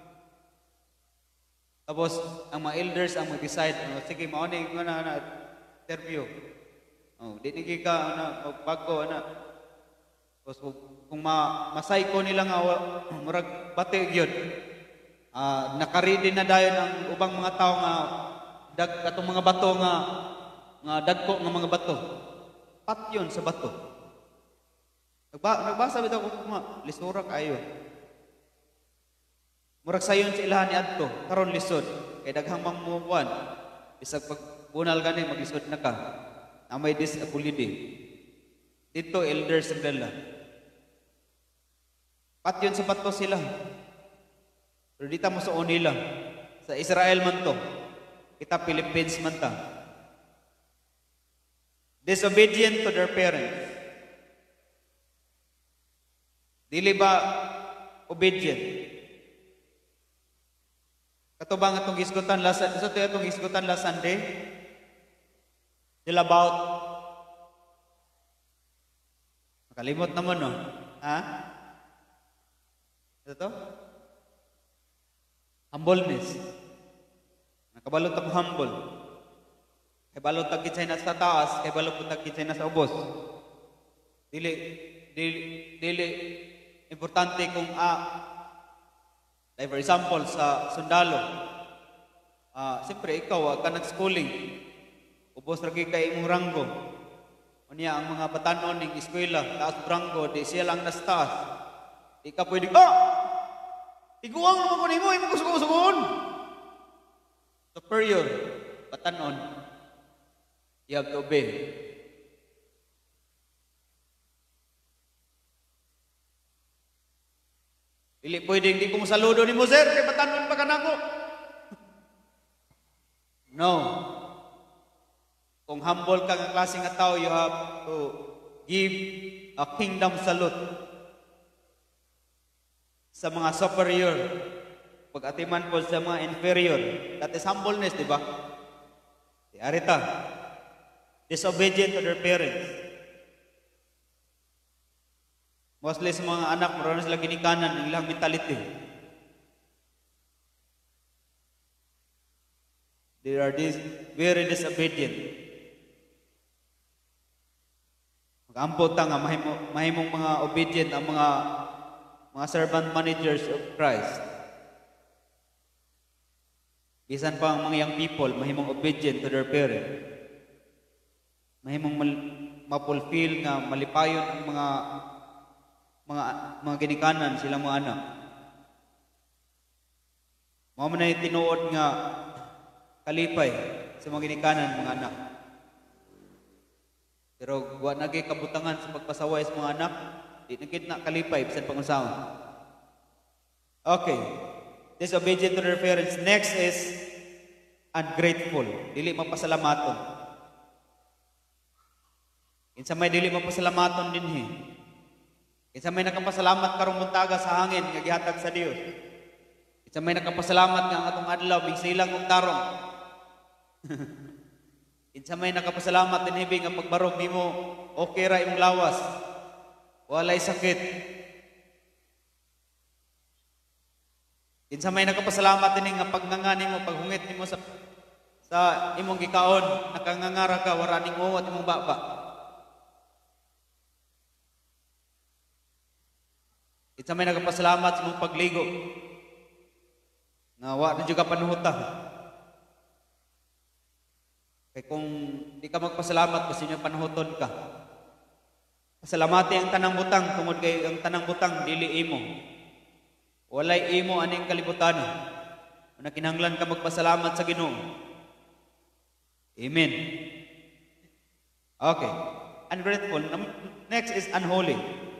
Speaker 1: Tapos, ang mga elders ang mag-decide, oh, sige, mauni ko na, na, interview. Oh, di nigi ka, ano, magbago, ano. Tapos, kung ma masay ko nila nga, murag bati yun, uh, nakaridi na dayon ang ubang mga tao nga, dag, katong mga bato nga, nga dagko nga mga bato. Pat yun sa bato. Nagba, nagbasa bitaw ko kuma, lisura kayo. Murag sayon sa ilahan ni adto, karon lisod. Kay daghang mamuwan, bisag pagbunal gani maglisod na ka. Na may disability. Dito elders ang dala. Pat yun sa bato sila. Pero dita mo sa nila. Sa Israel man to. Kita Philippines man ta. Disobedient to their parents. Dili ba obedient? Katubang atong gisgutan last so to atong gisgutan last Sunday. Dila about nakalimot naman no. Ha? Ito to? Humbleness. Nakabalot ako humble. Kay balot tag kitay na sa taas, kay balot tag kitay na sa ubos. Dili dili dili importante kung ah, like for example sa sundalo, ah, siyempre ikaw ka nag-schooling, ubos lagi kay imong ranggo. Unya ang mga batanon ning eskwela, taas ranggo, di siya lang nas taas. Di ka pwede, ah! Iguang naman ko nimo, imong kusugon. Superior, batanon, you have to obey. Dili pwedeng di ko masaludo ni mo, sir, kay batanon pa ka na ko. No. Kung humble ka ng klase nga tao, you have to give a kingdom salute sa mga superior. Pag-atiman po sa mga inferior. That is humbleness, di ba? Di arita. Disobedient to their parents. Mostly sa mga anak, maroon sila ginikanan ng ilang mentality. They are dis very disobedient. Mag-ampot nga, mahimong, mahimong mga obedient ang mga mga servant managers of Christ. Bisan pa ang mga young people, mahimong obedient to their parents. Mahimong ma-fulfill nga malipayon ang mga mga mga ginikanan silang mga anak. Mao man ay tinuod nga kalipay sa mga ginikanan mga anak. Pero wa nagay kabutangan sa pagpasaway sa mga anak, di nagid na kalipay bisan pangusaon. Okay. Disobedient to their parents. Next is ungrateful. Dili mapasalamaton. Kinsa may dili mapasalamaton dinhi. Kinsa may nakapasalamat karong buntaga sa hangin nga gihatag sa Dios. Kinsa may nakapasalamat nga ang atong adlaw bigsilang og tarong. Kinsa may nakapasalamat dinhi nga pagbarog nimo okay ra imong lawas. Walay sakit. Kinsa may nakapasalamat dinhi nga pagnganga nimo paghungit nimo sa sa imong gikaon nakangangara ka wala ning uwat imong baba. Kita may nagapasalamat sa mong pagligo. Nga wa na juga panuhuta. Kaya kung di ka magpasalamat, kasi nyo panuhuton ka. Pasalamati ang tanang butang, tungod kay ang tanang butang, dili imo. Walay imo aning kalibutan. Kung kinahanglan ka magpasalamat sa Ginoo. Amen. Okay. Ungrateful. Next is unholy.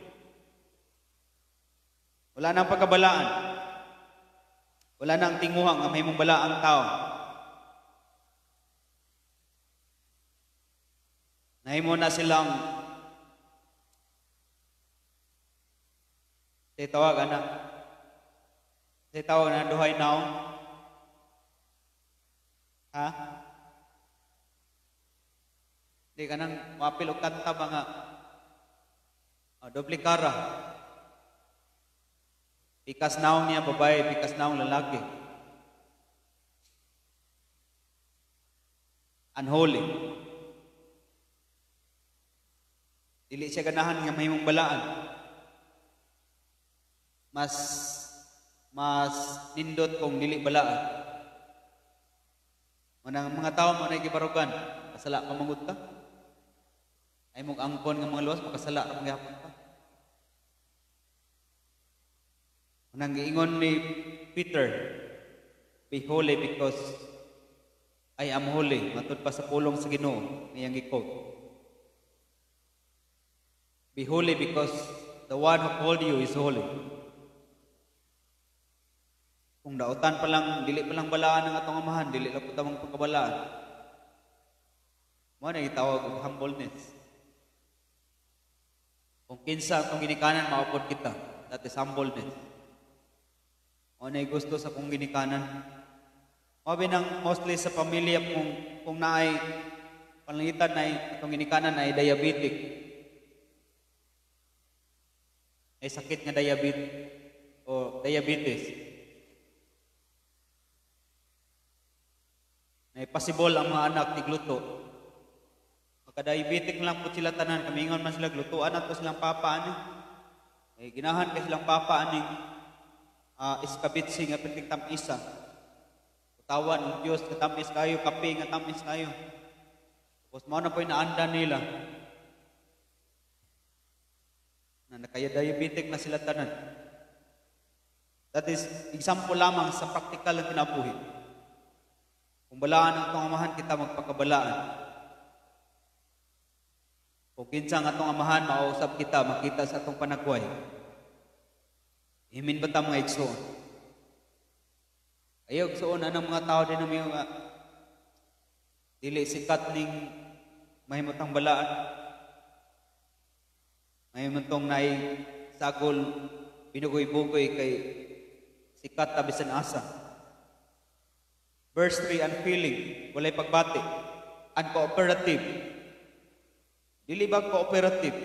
Speaker 1: Wala nang pagkabalaan. Wala nang tinguhang ang may mong balaang tao. Nahimo na silang say tawag ana. Say tawag na duhay now. Ha? Di ka nang mapil o kanta mga oh, doble kara. Pikas naong niya babae, pikas naong lalaki. Unholy. Dili siya ganahan nga mahimong balaan. Mas mas nindot kung dili balaan. Manang mga tao mo na ikibarugan, kasala ka mangut ka. Ay mong angkon ng mga luwas, makasala ka magyapon ka. Manang giingon ni Peter, be holy because I am holy. Matud pa sa pulong sa Ginoo niyang gi-quote. Be holy because the one who called you is holy. Kung dautan pa lang, dili pa lang balaan ng atong amahan, dili lang po tamang pagkabalaan. Mo na itawag og humbleness. Kung kinsa atong ginikanan, maupod kita. That is humbleness. O na gusto sa kong ginikanan. Mabi nang mostly sa pamilya kung, kung naay panlangitan na itong ginikanan na ay diabetic. Ay sakit nga diabetes o diabetes. Na possible ang mga anak tigluto. Magka-diabetic lang po sila tanan. Kamingon man sila glutuan at silang papa ani. Eh, ginahan kay silang papa aning uh, iskabitsi nga pitik tamisa. Tawan ng Diyos nga tamis kayo, kape nga tamis kayo. Tapos mao na po inaanda nila. Na nakaya diabetic na sila tanan. That is example lamang sa practical na kinabuhi. Kung balaan ang itong amahan, kita magpakabalaan. Kung kinsa ang atong amahan, mausap kita, makita sa atong panagway. Himin ba ta mga igsoon? Ayaw, igsoon, anong mga tao din namin nga dili sikat ning mahimutang balaan. Mahimutong nai sagol, binugoy-bugoy kay sikat tabisan asa. Verse three, unfeeling, walay pagbati, uncooperative. Dili ba cooperative?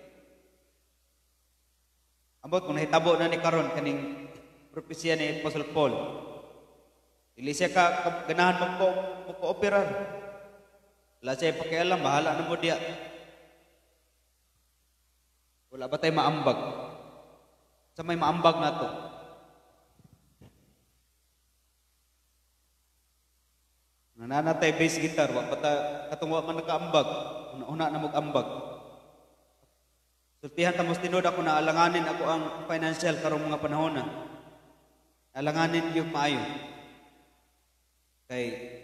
Speaker 1: Ambot kung nahitabo na ni karon kaning propesya ni Apostle Paul. Dili siya ka ganahan mag-cooperar. Wala siya pakialam, bahala na mo diya. Wala ba tayo maambag? Sa may maambag na to? Nananatay bass guitar, wa pata katungwa man nakaambag, una-una na mag-ambag. Sultihan ta mos tinud ako na alanganin ako ang financial karong mga panahon na. Alanganin yung maayo. Kay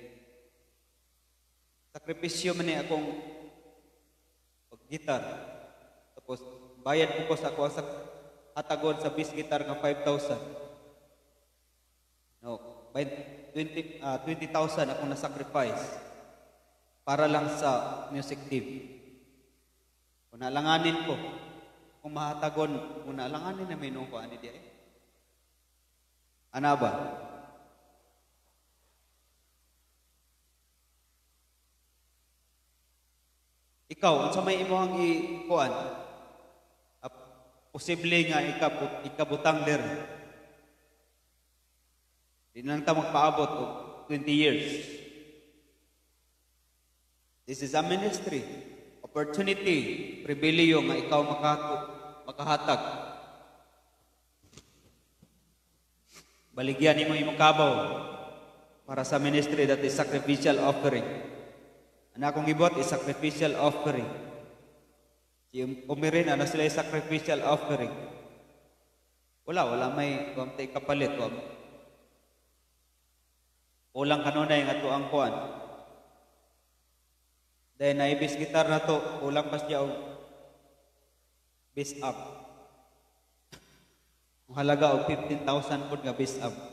Speaker 1: sakripisyo man ni akong pag-gitar. Tapos bayad ko ko sa ako sa hatagon sa bass guitar nga five thousand. No, by twenty uh, twenty thousand akong na-sacrifice para lang sa music team. Kung nalanganin ko, kung mahatagon, kung nalanganin na may nung ko, ani di ay? Ana ba? Ikaw, unsa may imong i-kuan? Uh, posible nga ikabut, ikabutang der. Di na lang ta magpaabot o twenty years. This is a ministry. Opportunity, pribileo nga ikaw makahatag. Baligyan nimo imong kabaw para sa ministry that is sacrificial offering. Ana akong gibot is sacrificial offering. Si umirin ana sila is sacrificial offering. Wala, wala may kumtay kapalit ko. Ulang kanunay nga to ang kuan. Dahil naibis gitar na to, ulang pas siya og base up. Ang halaga og fifteen thousand pud nga base up.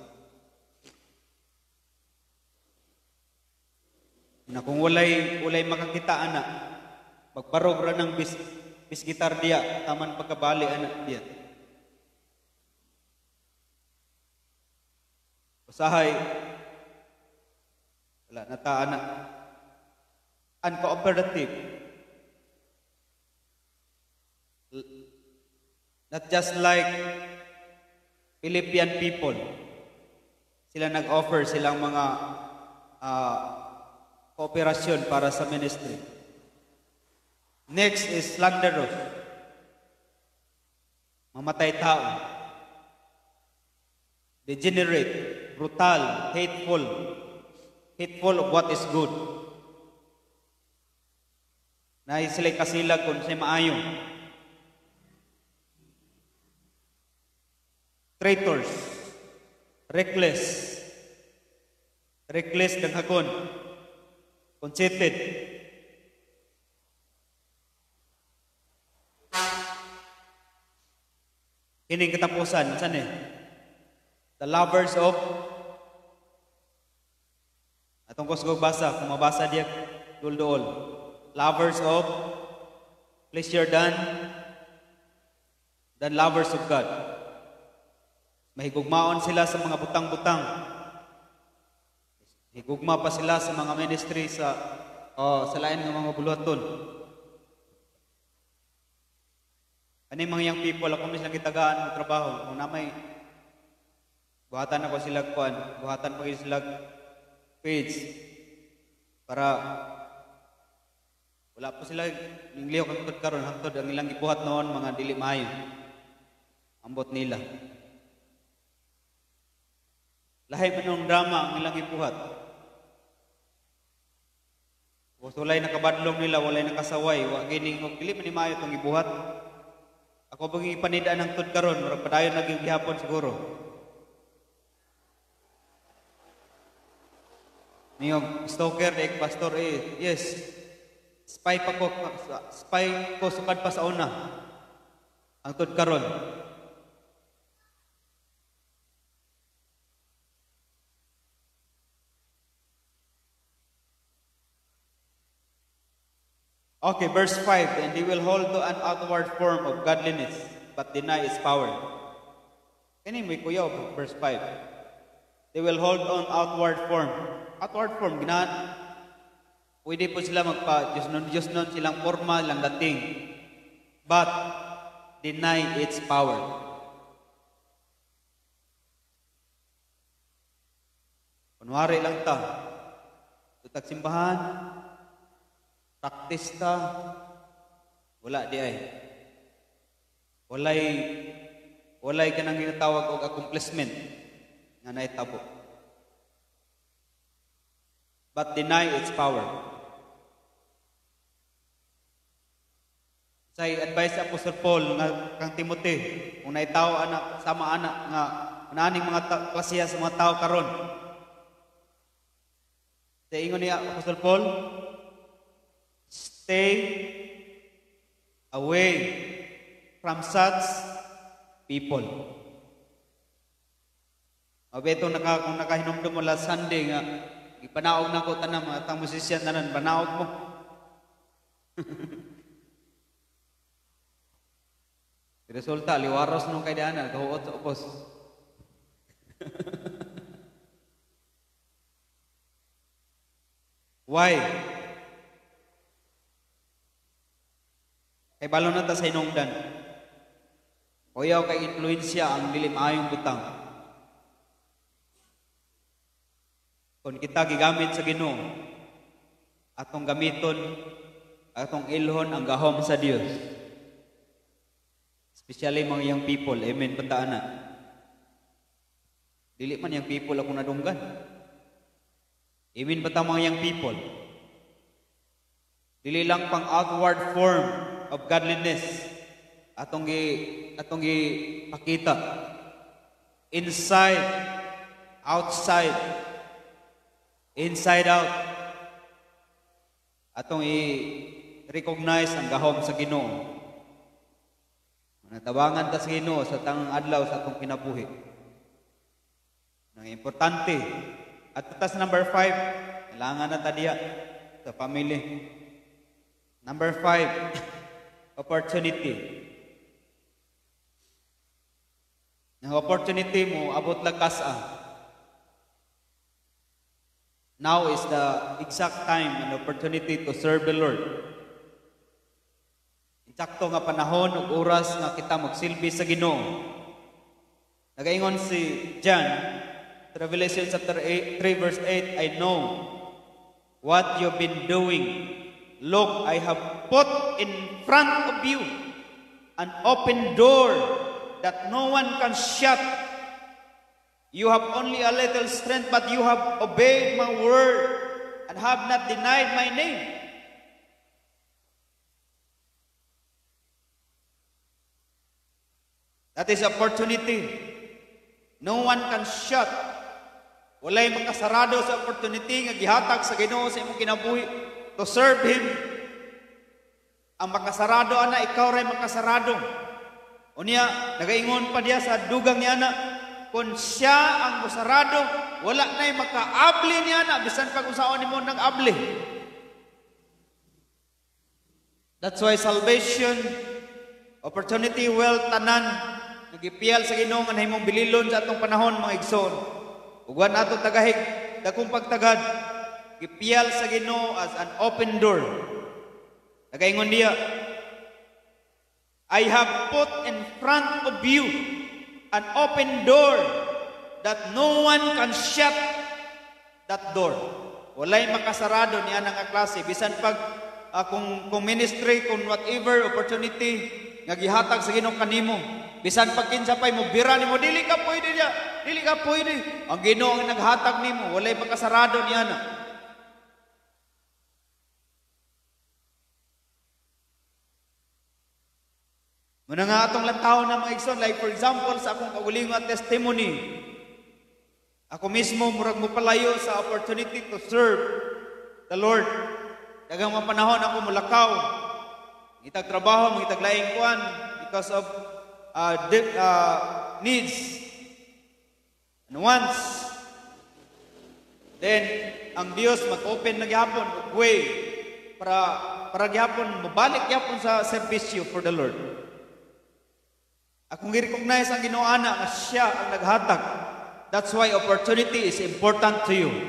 Speaker 1: Na kung walay walay makakita ana, magbarog ra ng bis bis gitar diya, taman pagkabali ana diya. Usahay wala nata ana uncooperative. Not just like Philippine people. Sila nag-offer silang mga uh, kooperasyon para sa ministry. Next is slanderous. Mamatay tao. Degenerate, brutal, hateful. Hateful of what is good. Na sila'y kasilag kung siya'y maayo. Traitors, reckless, reckless kang hakon, conceited, kining katapusan, saan eh? The lovers of, atong kusgog basa, kung mabasa diya, dul-duol, lovers of pleasure than, than lovers of God. Mahigugmaon sila sa mga butang-butang. Higugma pa sila sa mga ministry sa oh, sa lain ng mga buluhaton. Ani mga young people, ako mislang gitagaan ng trabaho. Kung namay, buhatan ako sila kuan, buhatan pa sila page para wala pa sila ningliw kantod karon hangtod ang ilang gibuhat noon mga dili maayo. Ambot nila. Lahi man ng drama ang ilang ibuhat. Walay nakabadlong nila, walay nakasaway, wa gining og dili man ni maayo tong ibuhat. Ako bang ipanidaan ng tud karon, murag padayon naging gihapon siguro. Niyong stalker dek pastor eh, yes. Spy pa ko, spy ko sukad pa sa una. Ang tud karon. Okay, verse five, and they will hold to an outward form of godliness, but deny its power. Kani may kuya verse five. They will hold on outward form. Outward form, ginahan. Pwede po sila magpa, Diyos nun, Diyos nun, silang forma, lang dating. But, deny its power. Kunwari lang ta, tutag simbahan, practice ta, wala di ay. Walay, walay ka nang ginatawag og accomplishment nga naitabo. But deny its power. Sa advice sa Apostle Paul nga kang Timothy, kung naitaw anak sama anak nga naning mga klasiya sa mga tao karon. Sa ingon ni Apostle Paul, stay away from such people. Mabeto naka kung nakahinumdum mo last Sunday nga ipanaog na ko tanang mga tang musician tanan panaog mo. Resulta liwaros nung kay Diana gahuot sa upos. Why? Kay balo na ta sa hinungdan. Kuyaw kay influensya ang dili maayong butang. Kung kita gigamit sa Ginoo, atong gamiton, atong ilhon ang gahom sa Dios. Especially mga young people, amen, pataan na. Dili man yang people ako nadunggan. Imin ba tamang yang people? Dili lang pang outward form of godliness atong gi atong gi pakita. Inside, outside, inside out. Atong i-recognize ang gahom sa Ginoo. Natabangan ta sa Ginoo sa tangang adlaw sa atong kinabuhi. Nang importante. At tas number five, kailangan na ta diya sa family. Number five, opportunity. Ang opportunity mo, abot lakas ah. Now is the exact time and opportunity to serve the Lord. Eksakto nga panahon ug oras nga kita magsilbi sa Ginoo. Nagaingon si John, Revelation chapter three verse eight, I know what you've been doing. Look, I have put in front of you an open door that no one can shut. You have only a little strength, but you have obeyed my word and have not denied my name. That is opportunity. No one can shut. Walay makasarado sa opportunity nga gihatag sa Ginoo sa imong kinabuhi to serve Him. Ang makasarado ana, ikaw ray makasarado. Unya, nagaingon pa diya sa dugang niya na, kung siya ang musarado, wala na'y makaabli niya na, bisan pag usaon nimo nang abli. That's why salvation, opportunity, wealth, tanan, nagipiyal sa Ginoo nga nahimong bililon sa atong panahon, mga igsoon. Ugwan ato tagahig, dakong pagtagad, gipiyal sa Ginoo as an open door. Nagaingon niya, I have put in front of you an open door that no one can shut that door. Walay makasarado ni anang klase. Bisan pag uh, kung, kung ministry, kung whatever opportunity nga gihatag sa Ginoo kanimo. Bisan pag kinsa pay mo bira nimo, dili ka pwede diya. Dili ka pwede. Ang Ginoo ang naghatag nimo, walay makasarado ni ana. Muna nga atong lantaw na mga igsoon, like for example, sa akong kaugalingon nga testimony, ako mismo, murag mo palayo sa opportunity to serve the Lord. Dagang mga panahon ako mulakaw, ngitag trabaho, ngitag laing kuan, because of uh, deep, uh, needs and wants. Then, ang Dios mag-open na gyapon way para, para gyapon, mabalik gyapon sa servisyo for the Lord. Akong i-recognize ang Ginoo ana nga siya ang naghatag. That's why opportunity is important to you.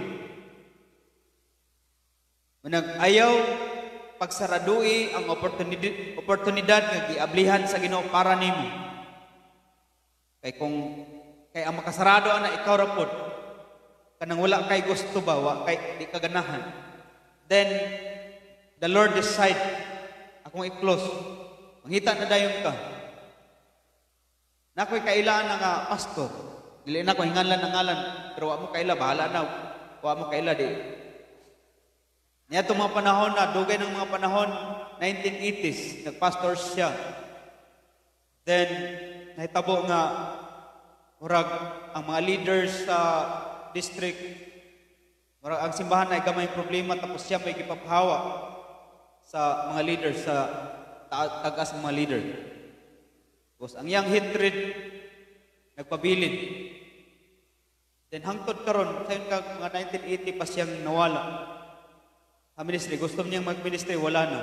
Speaker 1: Manag ayaw pagsaradui ang oportunidad, oportunidad nga giablihan sa Ginoo para nimo. Kay kung kay ang makasarado ana ikaw ra pod, kanang wala kay gusto ba, wa kay di ka ganahan. Then the Lord decide akong i-close. Mangita na dayon ka. Nako'y kailangan nga pastor. Dili na ko hinganlan ng ngalan, pero wa mo kaila, bahala na. Wa mo kaila di. Niya itong mga panahon na, dugay ng mga panahon, nineteen eighties, nagpastor siya. Then, nahitabo nga, murag, ang mga leaders sa district, murag, ang simbahan ay gamay problema, tapos siya may ipapahawa sa mga leaders, sa tagas ng mga leader. Tapos, ang yang hatred, nagpabilin. Then, hangtod karon sa yun ka, mga nineteen eighty pa siyang nawala. Sa ministry, gusto niyang mag-ministry, wala na.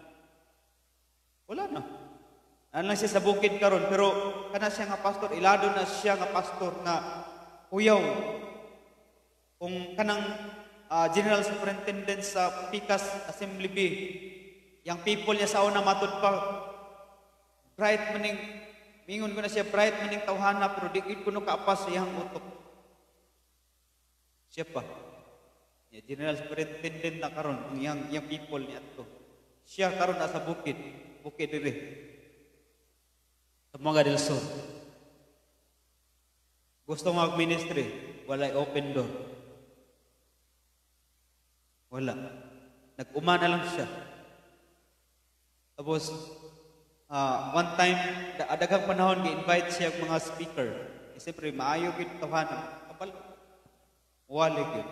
Speaker 1: Wala na. Ano lang siya sa bukid karon, pero kana siya nga pastor, ilado na siya nga pastor na uyaw. Kung kanang uh, General Superintendent sa Picas Assembly B, yung people niya sa una matud pa, bright maning, mingon ko na siya, bright maning tawhana, pero di ko no kaapas sa iyang utok. Siya pa. Yeah, General Superintendent na karon ang yang yang people niya to. Siya karon nasa bukid, bukid dire. Sa mga del Sur. Gusto nga mag-ministry, walay open door. Wala. Nag-uma na lang siya. Tapos, uh, one time, da daghang panahon, gi-invite siya ang mga speaker. E, siyempre, maayo yun tawanan. Kapal, wali yun.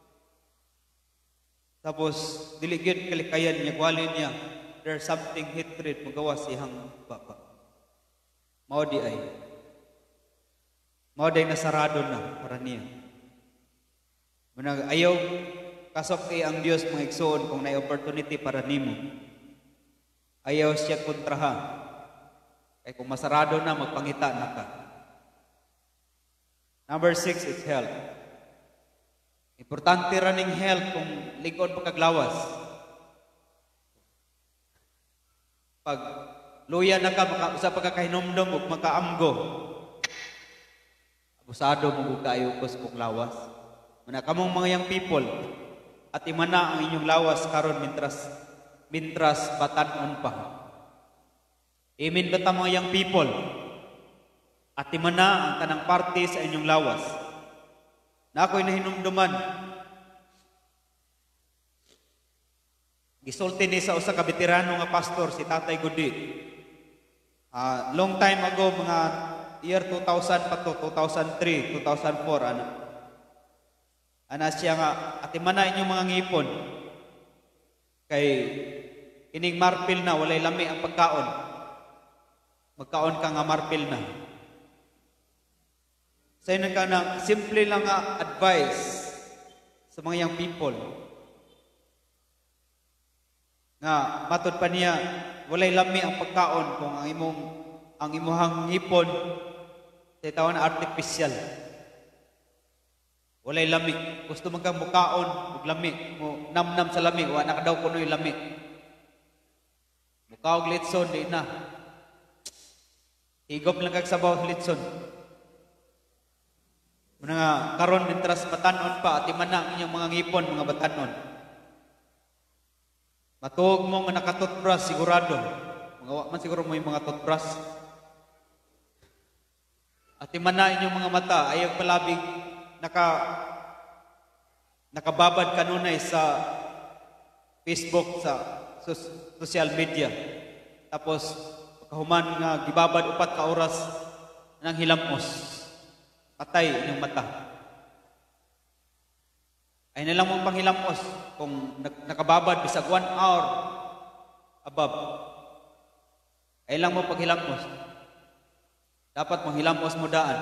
Speaker 1: Tapos, diligyan kalikayan niya, wali niya, there's something hatred, magawa siyang baba. Mao di ay. Mao di nasarado na para niya. Manag ayaw kasok kay ang Dios mga igsoon kung may opportunity para nimo. Ayaw siya kontraha. Kay kung masarado na magpangita na ka. Number six is health. Importante raning health kung likod pa kaglawas. Pag luya na ka, maka, usa pa ka kahinomdom ug makaamgo. Abusado mo kung kaayukos kong lawas. Muna kamong mga young people, at imana ang inyong lawas karon mintras, mintras batanon pa. Amen ba ta mga young people? At imana ang tanang parte sa inyong lawas. Na ako'y nahinumduman. Gisulti ni sa usa ka veterano nga pastor, si Tatay Gudi. Uh, long time ago, mga year two thousand pa to, two thousand three, two thousand four, ano. Ana siya nga, atimana inyong mga ngipon. Kay, ining marpil na, walay lami ang pagkaon. Magkaon ka nga marpil na. Sa inyo ka na, simple lang nga advice sa mga young people. Nga, matod pa niya, walay lami ang pagkaon kung ang imong ang imuhang ngipon sa tawag na artificial. Walay lami. Gusto man kang mukaon ug lami, mo namnam sa lami, wa na ka daw kunoy lami. Mukaog litson di na. Higop lang kag sabaw litson. Muna nga karon mintras batanon pa at imana inyong mga ngipon mga batanon. Matuog mo nga nakatutbrush sigurado. Mga wa man siguro mo yung mga toothbrush. At imana inyong mga mata ayaw palabig naka nakababad kanunay sa Facebook, sa social media. Tapos kahuman nga gibabad upat ka oras nang hilamos. Patay inyong mata. Ay na lang mong panghilamos kung nakababad bisag one hour above. Ay lang mo paghilamos. Dapat manghilamos mo daan.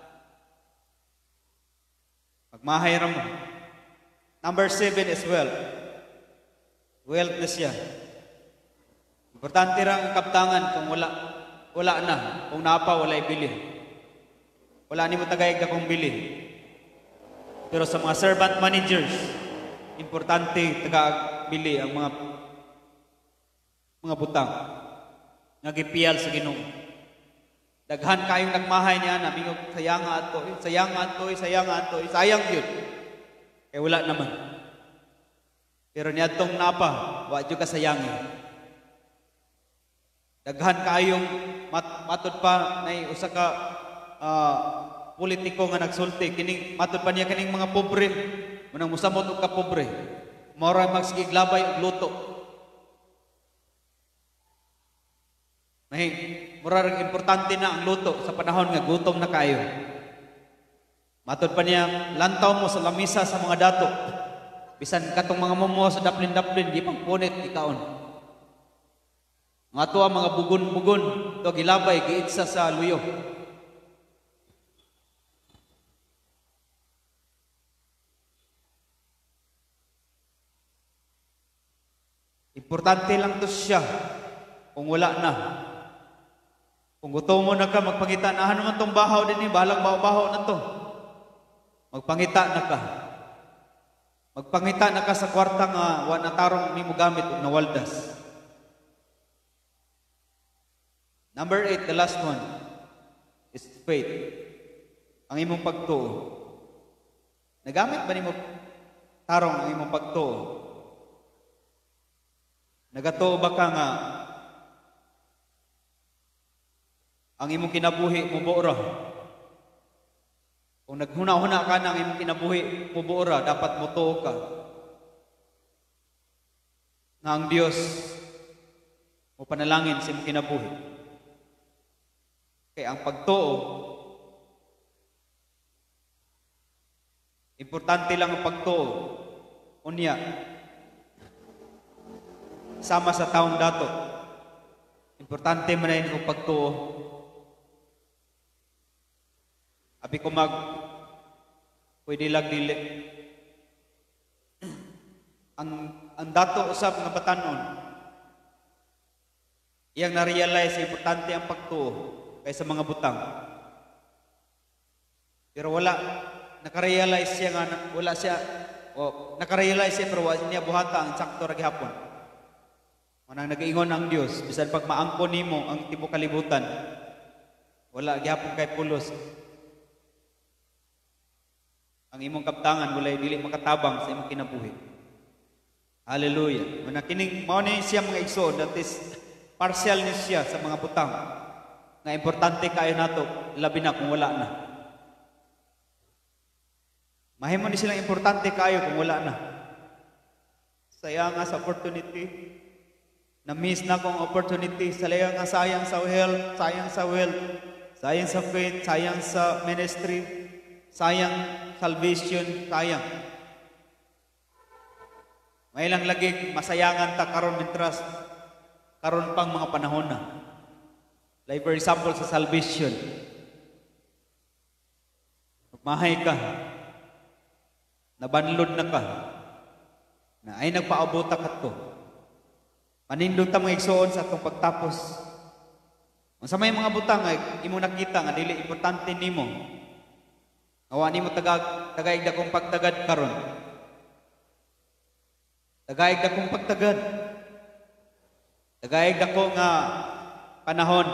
Speaker 1: Magmahay ra mo. Number seven is wealth. Wealth na siya. Importante ra ang kaptangan kung wala wala na, kung napa walay bili. Wala ni mo tagay ka kung bili. Pero sa mga servant managers, importante taga-bili ang mga mga butang nga gipiyal sa Ginoo. Daghan kayong nagmahay niya na mingog sayang ato, sayang ato, sayang ato, sayang yun. Kaya wala naman. Pero niadtong napa, wa jud ka sayangi. Daghan kayong mat matod pa nay usa ka uh, politiko nga nagsulti kining matod pa niya kining mga pobre, munang musamot og ka pobre. Mao ra magsigiglabay og luto. May murag importante na ang luto sa panahon nga gutom na kayo. Matod pa niya, lantaw mo sa lamisa sa mga dato. Bisan katong mga momo sa daplin-daplin, di pang punit ikaon. Mga tuwa mga bugon-bugon, to gilabay, giitsa sa luyo. Importante lang to siya kung wala na. Kung gutom mo na ka, magpangita na, ano man tong bahaw din eh, balang bahaw na to. Magpangita na ka. Magpangita na ka sa kwarta nga, wa na tarong ni mo gamit o nawaldas. Number eight, the last one, is faith. Ang imong pagtuo. Nagamit ba ni mo tarong ang imong pagtuo? Nagatuo ba ka nga ang imong kinabuhi mo buora? Kung naghuna-huna ka ng imong kinabuhi, mubuora, dapat mutuo ka na ang Dios mo panalangin sa imong kinabuhi. Kaya ang pagtuo, importante lang ang pagtuo. Unya, sama sa taong dato. Importante man na yun kung pagtuo. Abi ko mag, pwede lang dili. ang, ang dato usap nga batanon, iyang na-realize importante ang pagtuo kaysa mga butang. Pero wala, nakarealize siya nga, wala siya, o nakarealize siya pero wala niya buhata ang sakto ra gihapon. Manang nag-iingon ang Dios, bisan pag maangkon nimo ang tibuok kalibutan, wala gihapon kay pulos. Ang imong kaptangan walay dili makatabang sa imong kinabuhi. Hallelujah. Manang kining mao ni siya mga igsoon, that is partial ni siya sa mga butang. Nga importante kayo nato, labi na kung wala na. Mahimo ni silang importante kayo kung wala na. Sayang nga sa opportunity. Na-miss na kong opportunity. Sayang nga sayang sa health, sayang sa wealth, sayang sa faith, sayang sa ministry, sayang salvation, sayang. May lang lagi masayangan ta karon mintras karon pang mga panahon na. Like for example sa salvation. Magmahay ka, nabanlod na ka, na ay nagpaabot ka to. Panindot ta mga igsoon sa atong pagtapos. Kung sa may mga butang ay imo nakita nga dili importante nimo. Awa nimo tagag tagaig dakong pagtagad karon. Tagaig dakong pagtagad. Tagaig dako nga panahon.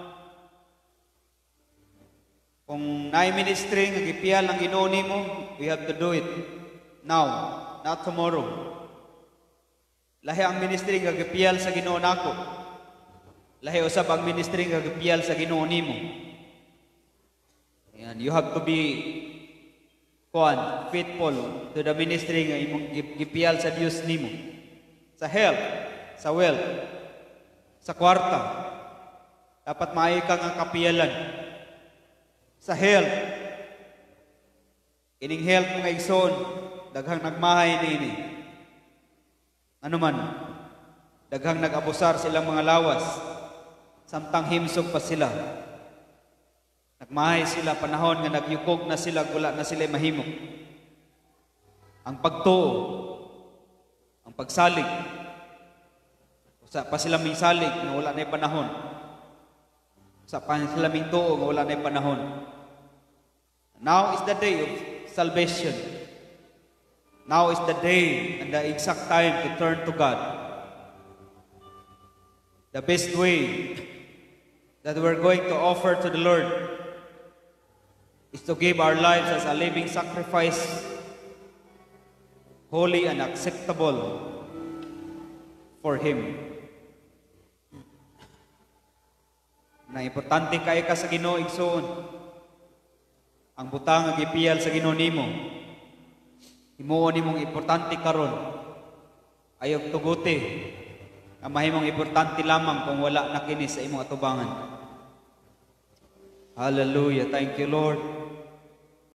Speaker 1: Kung naay ministry nga gipiyal ang Ginoo nimo, we have to do it now, not tomorrow. Lahi ang ministry nga gipiyal sa Ginoo nako. Lahi usab ang ministry nga gipiyal sa Ginoo nimo. And you have to be kuan faithful to the ministry nga imong gipiyal sa Dios nimo. Sa health, sa wealth, sa kwarta. Dapat maayo ka nga kapiyalan. Sa health, ining health mga igsoon, daghang nagmahay niini. Ano man, daghang nag-abusar silang mga lawas, samtang himsog pa sila. Nagmahay sila panahon nga nagyukog na sila, wala na sila mahimok. Ang pagtuo, ang pagsalig, usa pa sila may salig nga wala na panahon. Usa pa sila may tuo nga wala na panahon. Now is the day of salvation. Now is the day and the exact time to turn to God. The best way that we're going to offer to the Lord is to give our lives as a living sacrifice, holy and acceptable for Him. Na importante kay ka sa Ginoo igsoon. Ang butang nga gipiyal sa Ginoo nimo, himuon nimong importante karon. Ayog tuguti ang mahimong importante lamang kung wala na kini sa imong atubangan. Hallelujah. Thank you, Lord.